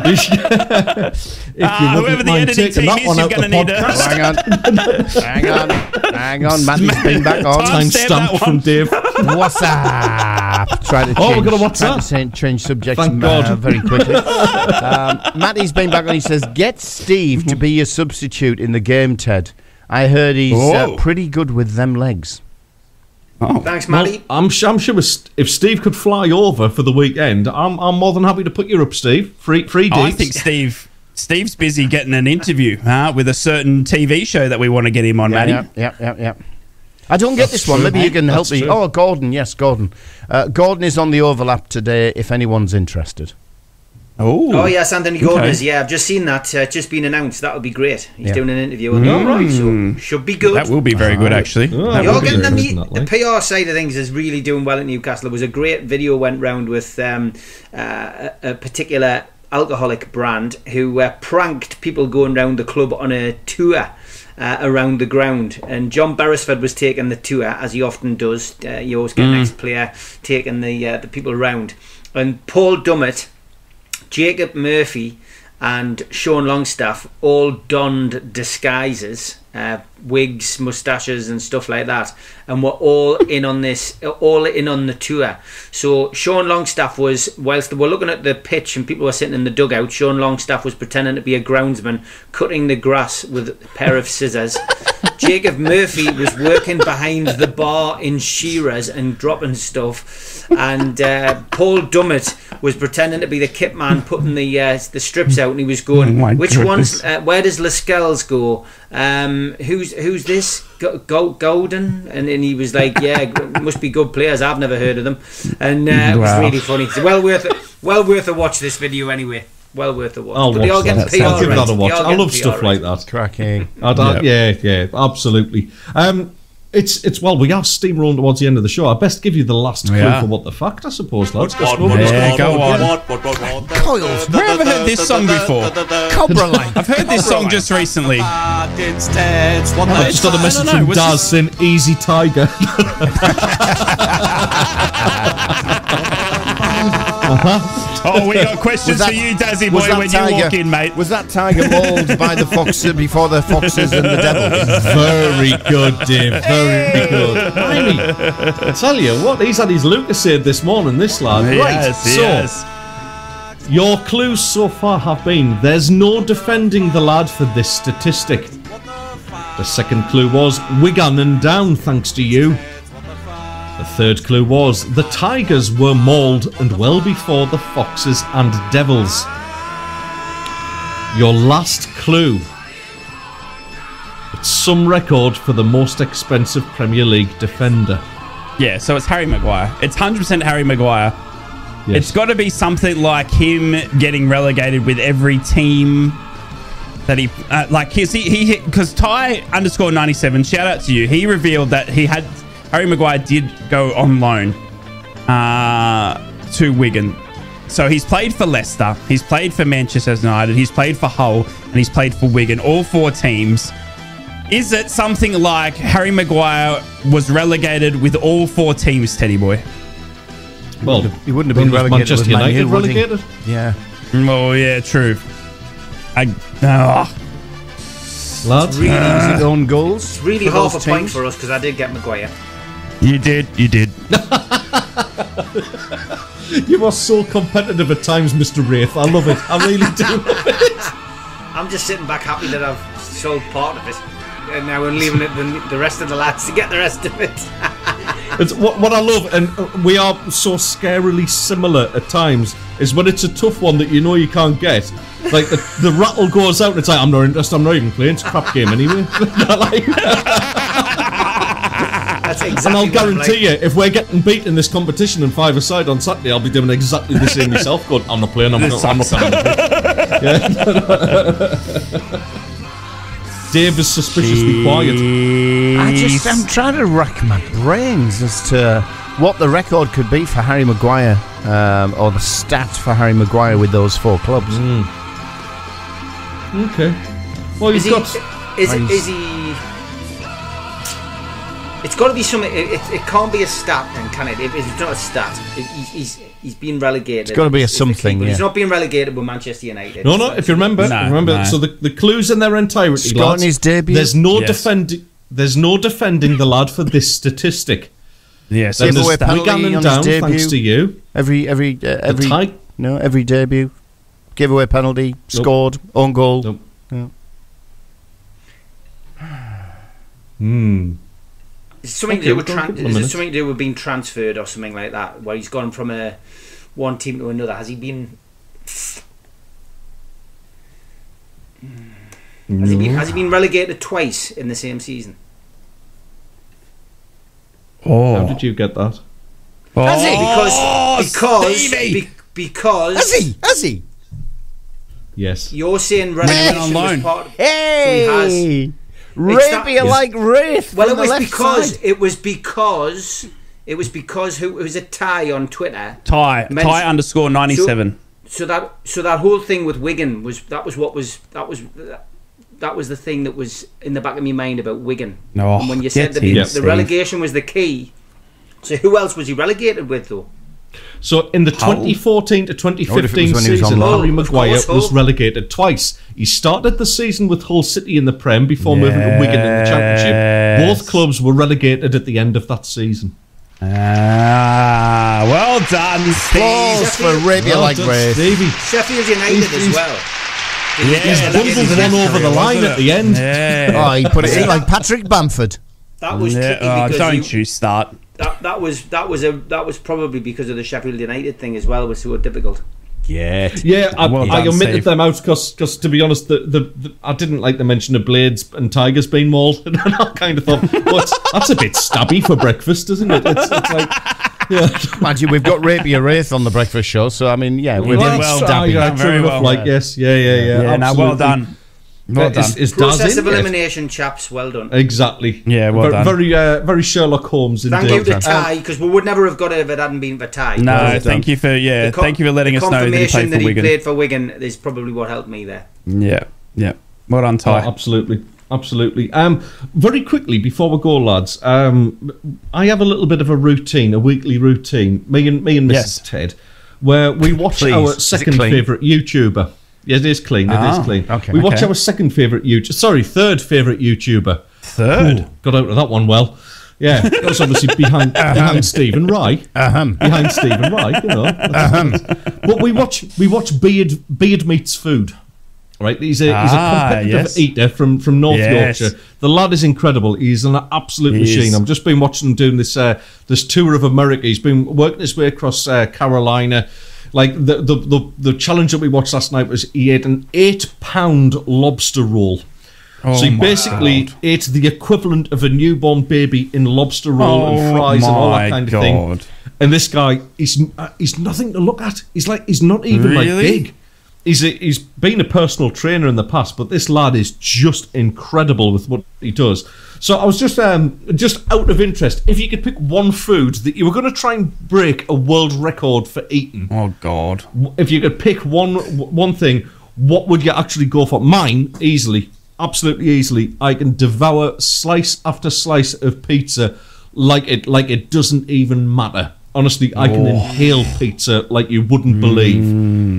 if you Uh, wouldn't whoever the mind editing taking team that is, one you're out the gonna need a- podcast. Hang on. Hang on. Hang on. Matty's been back on. Time Time stamp that stamp one. from Dave. What's up? Try to change, Oh, we're gonna what's try to up? say- change subjects Thank uh, God. very quickly. um, Matty's been back on. He says, "Get Steve to be your substitute in the game, Ted. I heard he's uh, Oh. pretty good with them legs." Thanks, Well, Matty. I'm, su- I'm sure if Steve could fly over for the weekend, I'm, I'm more than happy to put you up, Steve. Free, free I deets. think Steve Steve's busy getting an interview huh, with a certain T V show that we want to get him on, Matty. Yeah, yeah, yeah, yeah. I don't get That's this one. true, Maybe you mate. can help That's me. true. Oh, Gordon. Yes, Gordon. Uh, Gordon is on the overlap today if anyone's interested. Oh, Oh, yes, Anthony Gordon Okay. is. Yeah, I've just seen that. Uh, it's just been announced. That'll be great. He's Yeah. doing an interview on the overlap, so should be good. That will be very good, actually. Oh, That You're will be getting the, very meat, good. definitely. the P R side of things is really doing well at Newcastle. There was a great video went round with um, uh, a, a particular alcoholic brand who uh, pranked people going round the club on a tour uh, around the ground. And John Beresford was taking the tour, as he often does. Uh, you always get an ex-player taking the uh, the people around. And Paul Dummett, Jacob Murphy and Sean Longstaff all donned disguises, uh, wigs, moustaches and stuff like that, and were all in on this, all in on the tour. So Sean Longstaff was, whilst they were looking at the pitch and people were sitting in the dugout, Sean Longstaff was pretending to be a groundsman cutting the grass with a pair of scissors. Jacob Murphy was working behind the bar in Shearers and dropping stuff, and uh, Paul Dummett was pretending to be the kit man, putting the uh, the strips out, and he was going, Oh "Which goodness. ones? Uh, where does Lascelles go? Um, who's who's this? Go, Go, Golden?" And then he was like, "Yeah, must be good players. I've never heard of them." And uh, it was Wow. really funny. It's well worth it. Well worth a watch. This video anyway. Well worth a watch. I'll But they all watch get that. P R I'll give right. that a watch. They all I get love P R stuff right. like that. Cracking. I don't, yeah. yeah, absolutely. Um, it's it's well, we are steamrolling towards the end of the show. I best give you the last clue Yeah. for what the fact, I suppose, lads. 'cause What, nobody's Yeah, got- go on. what, what, what, what, Coils. Where have I heard this song before? Cobra line. I've heard this song just recently. I just got a message know, from was Daz this- saying "Easy Tiger." Oh, we got questions Was that- for you, Dazzy was boy, that when tiger- you walk in, mate. Was that tiger mauled by the foxes before the foxes and the devil? Very good, Dave. Very good. Blimey. I tell you what, he's had his Lucasade this morning, this lad. Right, Yes, so yes. your clues so far have been: there's no defending the lad for this statistic. The second clue was Wigan and down, thanks to you. The third clue was the Tigers were mauled and well before the Foxes and Devils. Your last clue: it's some record for the most expensive Premier League defender. Yeah, so it's Harry Maguire. It's one hundred percent Harry Maguire. Yes. It's got to be something like him getting relegated with every team that he uh, like. His, he he because Ty underscore ninety seven. Shout out to you. He revealed that he had Harry Maguire did go on loan uh, to Wigan. So he's played for Leicester. He's played for Manchester United. He's played for Hull, and he's played for Wigan. All four teams. Is it something like Harry Maguire was relegated with all four teams, Teddy boy? Well, He wouldn't have been when was relegated Manchester with Man United U, would he? relegated. Yeah. Oh yeah, true. I oh. Lads, Really, Is it own goals? it's really for half a those point teams? for us because I did get Maguire. You did, you did. you are so competitive at times, Mister Wraith. I love it. I really do love it. I'm just sitting back happy that I've sold part of it, and now I'm leaving it the, the rest of the lads to get the rest of it. It's what, what I love, and we are so scarily similar at times, is when it's a tough one that you know you can't get. Like the, the rattle goes out, and it's like, I'm not interested, I'm not even playing, it's a crap game anyway. Like, That's exactly and I'll what I'm guarantee like. you, if we're getting beat in this competition in five-a-side on Saturday, I'll be doing exactly the same myself. Going, I'm not playing, I'm not, I'm not playing. Yeah. Dave is suspiciously quiet. I just, I'm trying to rack my brains as to what the record could be for Harry Maguire, um, or the stat for Harry Maguire with those four clubs. Mm. Okay. Well, Is you've he? got. Is, it, is he? It's got to be something. It, it, it can't be a stat, then, can it? If it's not a stat, it, he's, he's he's been relegated. It's gotta be a Is the something, key, but yeah. He's not being relegated with Manchester United. No, no. If you remember, No, remember. no. So the, the clues in their entirety. Scott lads, in his debut. There's no Yes. defending. There's no defending the lad for this statistic. Yes, Then Give away there's penalty Wigan and on his down, debut. thanks to you. Every every uh, every tie- no every debut, giveaway penalty, scored, own goal. Nope. No. Hmm. Is it something Okay, to do we've with got a tran- couple of is it minutes. something to do with being transferred or something like that, where he's gone from a one team to another? Has he been? Has he been? Has he been relegated twice in the same season? Oh. How did you get that? Has he? Oh, Because because Stevie! be, because Has he? Has he? Yes. you're saying he went on relegation was loan. part of, Hey, Rapier that- like Wraith. well, from it was the left because side. it was because it was because who it was a tie on Twitter. Ty, Men- Ty underscore ninety-seven. So that so that whole thing with Wigan was that was what was that was that was the thing that was in the back of my mind about Wigan. Oh, and when you said get that in, the, the Steve. relegation was the key, so who else was he relegated with though? So in the twenty fourteen to twenty What if it was fifteen when he was season, on loan? Harry Of Maguire course, was Hull. relegated twice. He started the season with Hull City in the Prem before moving to Wigan in the Championship. Yes. Both clubs were relegated at the end of that season. Ah, well done, Steve. Applause for Rapier Well like done, Wraith. Stevie. Sheffield United He's- as he's- well. Yeah, His that bundles was one over the wasn't line it? at the end. Yeah. Oh, he put it in like Patrick Bamford. That was Yeah, tricky oh, because don't you, you start. that that was that was a that was probably because of the Sheffield United thing as well. Was so difficult. Yeah. Yeah, I, Well I done, omitted Steve. them out because, to be honest, the, the, the I didn't like the mention of Blades and Tigers being mauled, and I kind of thought, well, it's, that's a bit stabby for breakfast, isn't it? It's, it's like, yeah. Imagine we've got Rapier Wraith on the breakfast show, so I mean, yeah, we're did very well. stabby. Yeah, Done true very enough, well. like, yes, yeah, yeah, yeah. Yeah, now well absolutely. done. Well Uh, done. Is, is Daz Process in of yet? elimination, chaps. Well done. Exactly. Yeah, well very, done. Very, uh, very Sherlock Holmes indeed. Thank you to Um, Ty, because we would never have got it if it hadn't been for Ty. No, Well thank done. you for yeah, The co- thank you for letting the us know that he confirmation played that for he Wigan. played for Wigan is probably what helped me there. Yeah, yeah. Well done, Oh, Ty. absolutely, absolutely. Um, very quickly before we go, lads, um, I have a little bit of a routine, a weekly routine. Me and me and Missus Yes. Ted, where we watch Please, our is it second clean? favourite YouTuber. Yeah, it is clean. It is Ah, clean. okay. We watch Okay. our second favourite YouTuber. Sorry, third favourite YouTuber. Third. Ooh, got out of that one well. Yeah, that was obviously behind behind Stephen Rye. Uh-huh. Behind Stephen Rye, you know. But we watch we watch Beard Beard Meets Food. Right, he's a he's a Ah, competitive yes. eater from, from North Yes. Yorkshire. The lad is incredible. He's an absolute He machine. is. I've just been watching him doing this uh, this tour of America. He's been working his way across uh, Carolina. Like the, the the the challenge that we watched last night was he ate an eight pound lobster roll. Oh so he my basically God. ate the equivalent of a newborn baby in lobster roll Oh and fries and all my that kind of God. thing. And this guy, he's uh, he's nothing to look at. He's like he's not even like Really? big. He's a, he's been a personal trainer in the past, but this lad is just incredible with what he does. So I was just um just out of interest, if you could pick one food that you were going to try and break a world record for eating, Oh God. if you could pick one one thing, what would you actually go for? Mine, easily, absolutely easily. I can devour slice after slice of pizza like it like it doesn't even matter. Honestly, I can inhale pizza like you wouldn't believe.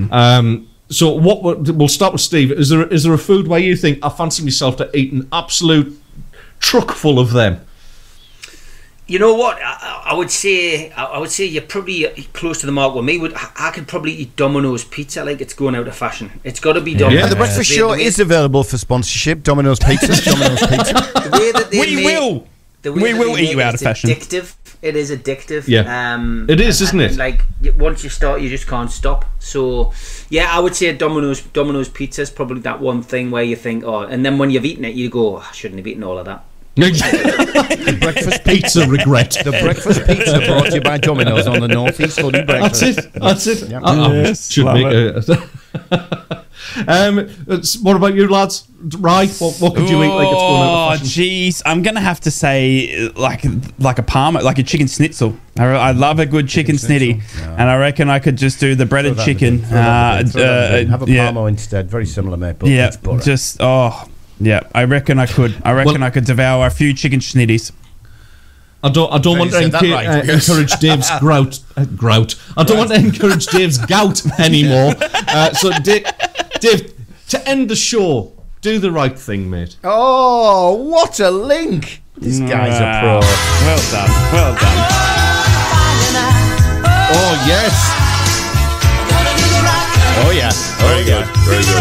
Um, so what? would- We'll start with Steve. Is there is there a food where you think I fancy myself to eat an absolute truck full of them? You know what? I, I would say I I would say you're probably close to the mark with me. Would I could probably eat Domino's pizza like it's going out of fashion. It's got to be Domino's. And the breakfast The- show the way- is available for sponsorship. Domino's Pizza. Domino's Pizza. the way that they We make- will. the way We that will they eat make you it, out it's of fashion. Addictive. It is addictive. Yeah. Um, It is, and- isn't and, it? Like y- once you start, you just can't stop. So yeah, I would say Domino's Domino's Pizza is probably that one thing where you think, oh, and then when you've eaten it, you go, oh, I shouldn't have eaten all of that. Breakfast Pizza regret. The breakfast pizza brought to you by Domino's on the North East Hoodie That's Breakfast. it. That's it. Yeah. I, I Yes, should love make a. um, it's- what about you, lads? Rye, what, what could you eat like it's going out Oh, of fashion? jeez, I'm gonna have to say like like a parma, like a chicken schnitzel. I, I love a good chicken, snitty, and I reckon I could just do the breaded Throw that in the chicken. bin, throw that in the bin, throw that in the bin. uh, Have a yeah, Parmo instead. Very similar, mate. But yeah, it's Boro. just oh, yeah. I reckon I could. I reckon Well- I could devour a few chicken schnitties. I don't. I don't Right, want you to said that enca- right. uh, Yes. encourage Dave's grout. Uh, grout. I don't want to encourage Dave's gout anymore. Uh, so, Dave, Dave, to end the show, do the right thing, mate. Oh, what a link! This guy's a Wow. pro. Well done. Well done. Oh, yes. Oh, yeah. Very good. Very good.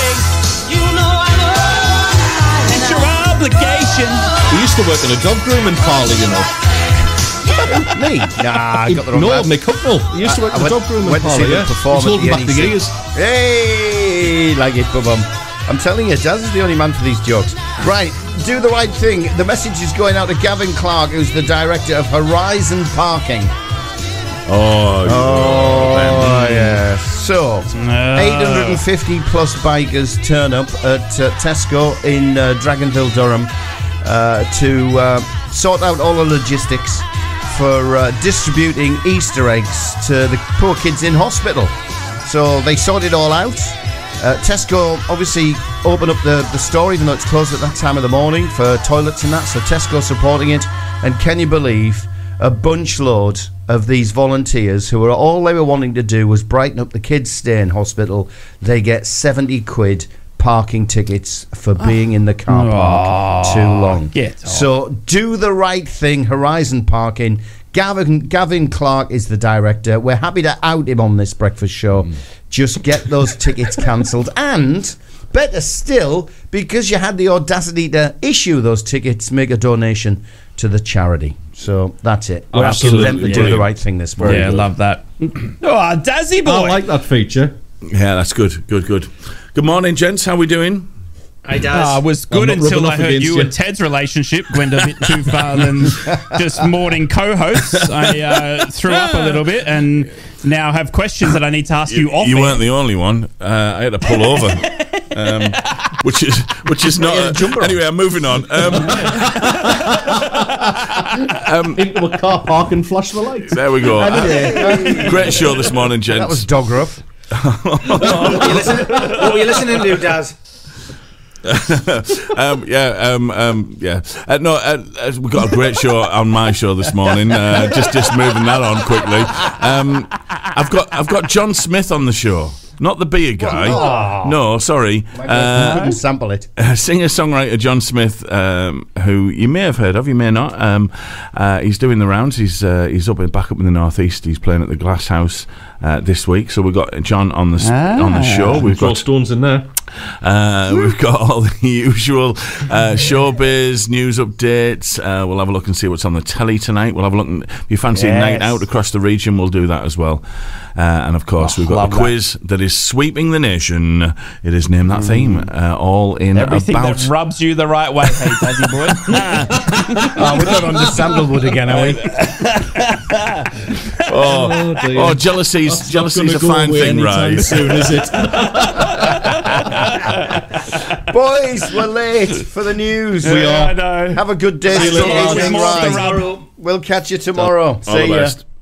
It's your obligation. He used to work in a dog grooming parlour, you know. Me? Nah, I got the wrong no, man. Mick Hucknall. He used to work I in a went- dog grooming went to see parlour, them yeah. perform He's at holding the back the N E C. ears. Hey, like it, bum. I'm telling you, Daz is the only man for these jokes. Right, do the right thing. The message is going out to Gavin Clark, who's the director of Horizon Parking. Oh, Oh, yes. So, No. eight hundred fifty plus bikers turn up at uh, Tesco in uh, Dragonville, Durham, uh, to uh, sort out all the logistics for uh, distributing Easter eggs to the poor kids in hospital. So they sort it all out. Uh, Tesco obviously opened up the, the store, even though it's closed at that time of the morning for toilets and that. So Tesco supporting it. And can you believe a bunch load of these volunteers who were all they were wanting to do was brighten up the kids' stay in hospital. They get seventy quid parking tickets for being in the car park too long. get off. So do the right thing, Horizon Parking. Gavin Gavin Clark is the director. We're happy to out him on this breakfast show. Just get those tickets cancelled. And better still, because you had the audacity to issue those tickets, make a donation to the charity. So that's it. We're asking them to do the right thing this morning. Yeah, I love that. Oh, Dazzy boy. I like that feature. Yeah, that's good. Good, good. Good morning, gents. How we doing? I does. Uh, was good I'm not until rubbing I off heard against you you. and Ted's relationship went a bit too far than just morning co-hosts. I uh, threw up a little bit and now have questions that I need to ask you, You, off you air. weren't the only one. Uh, I had to pull over, um, which is which is not. A, anyway, I'm moving on. Um, um, Into a car park and flash the lights. there we go. Uh, great show this morning, gents. That was dog rough. What were you listening, what were you listening to, Daz? um, yeah, um, um, yeah. Uh, no, uh, uh, we've got a great show on my show this morning. Uh, just, just moving that on quickly. Um, I've got, I've got John Smith on the show. Not the beer guy. Oh. No, sorry. I Uh, couldn't sample it. singer-songwriter John Smith, um, who you may have heard of, you may not. Um, uh, he's doing the rounds. He's uh, he's up in, back up in the northeast. He's playing at the Glass House uh, this week. So we've got John on the Ah. on the show. We've Throw got stones in there. uh, we've got all the usual uh, showbiz news updates. Uh, we'll have a look and see what's on the telly tonight. We'll have a look. And, if you fancy a night out across the region, we'll do that as well. Uh, and of course, Oh, we've got love the quiz that. that is sweeping the nation. It is Name That Theme. Uh, all in Everything about. that rubs you the right way, hey, Dazzy boy. Oh, we're not on the sandalwood again, are we? oh, dear. oh, jealousy's That's jealousy's not a gonna go fine away thing, anytime right? soon, is it? Boys, we're late for the news. We Yeah, are. I know. Have a good day. See you later, Stop lads. eating More of the rice. rub. We'll catch you tomorrow. All See the ya. best.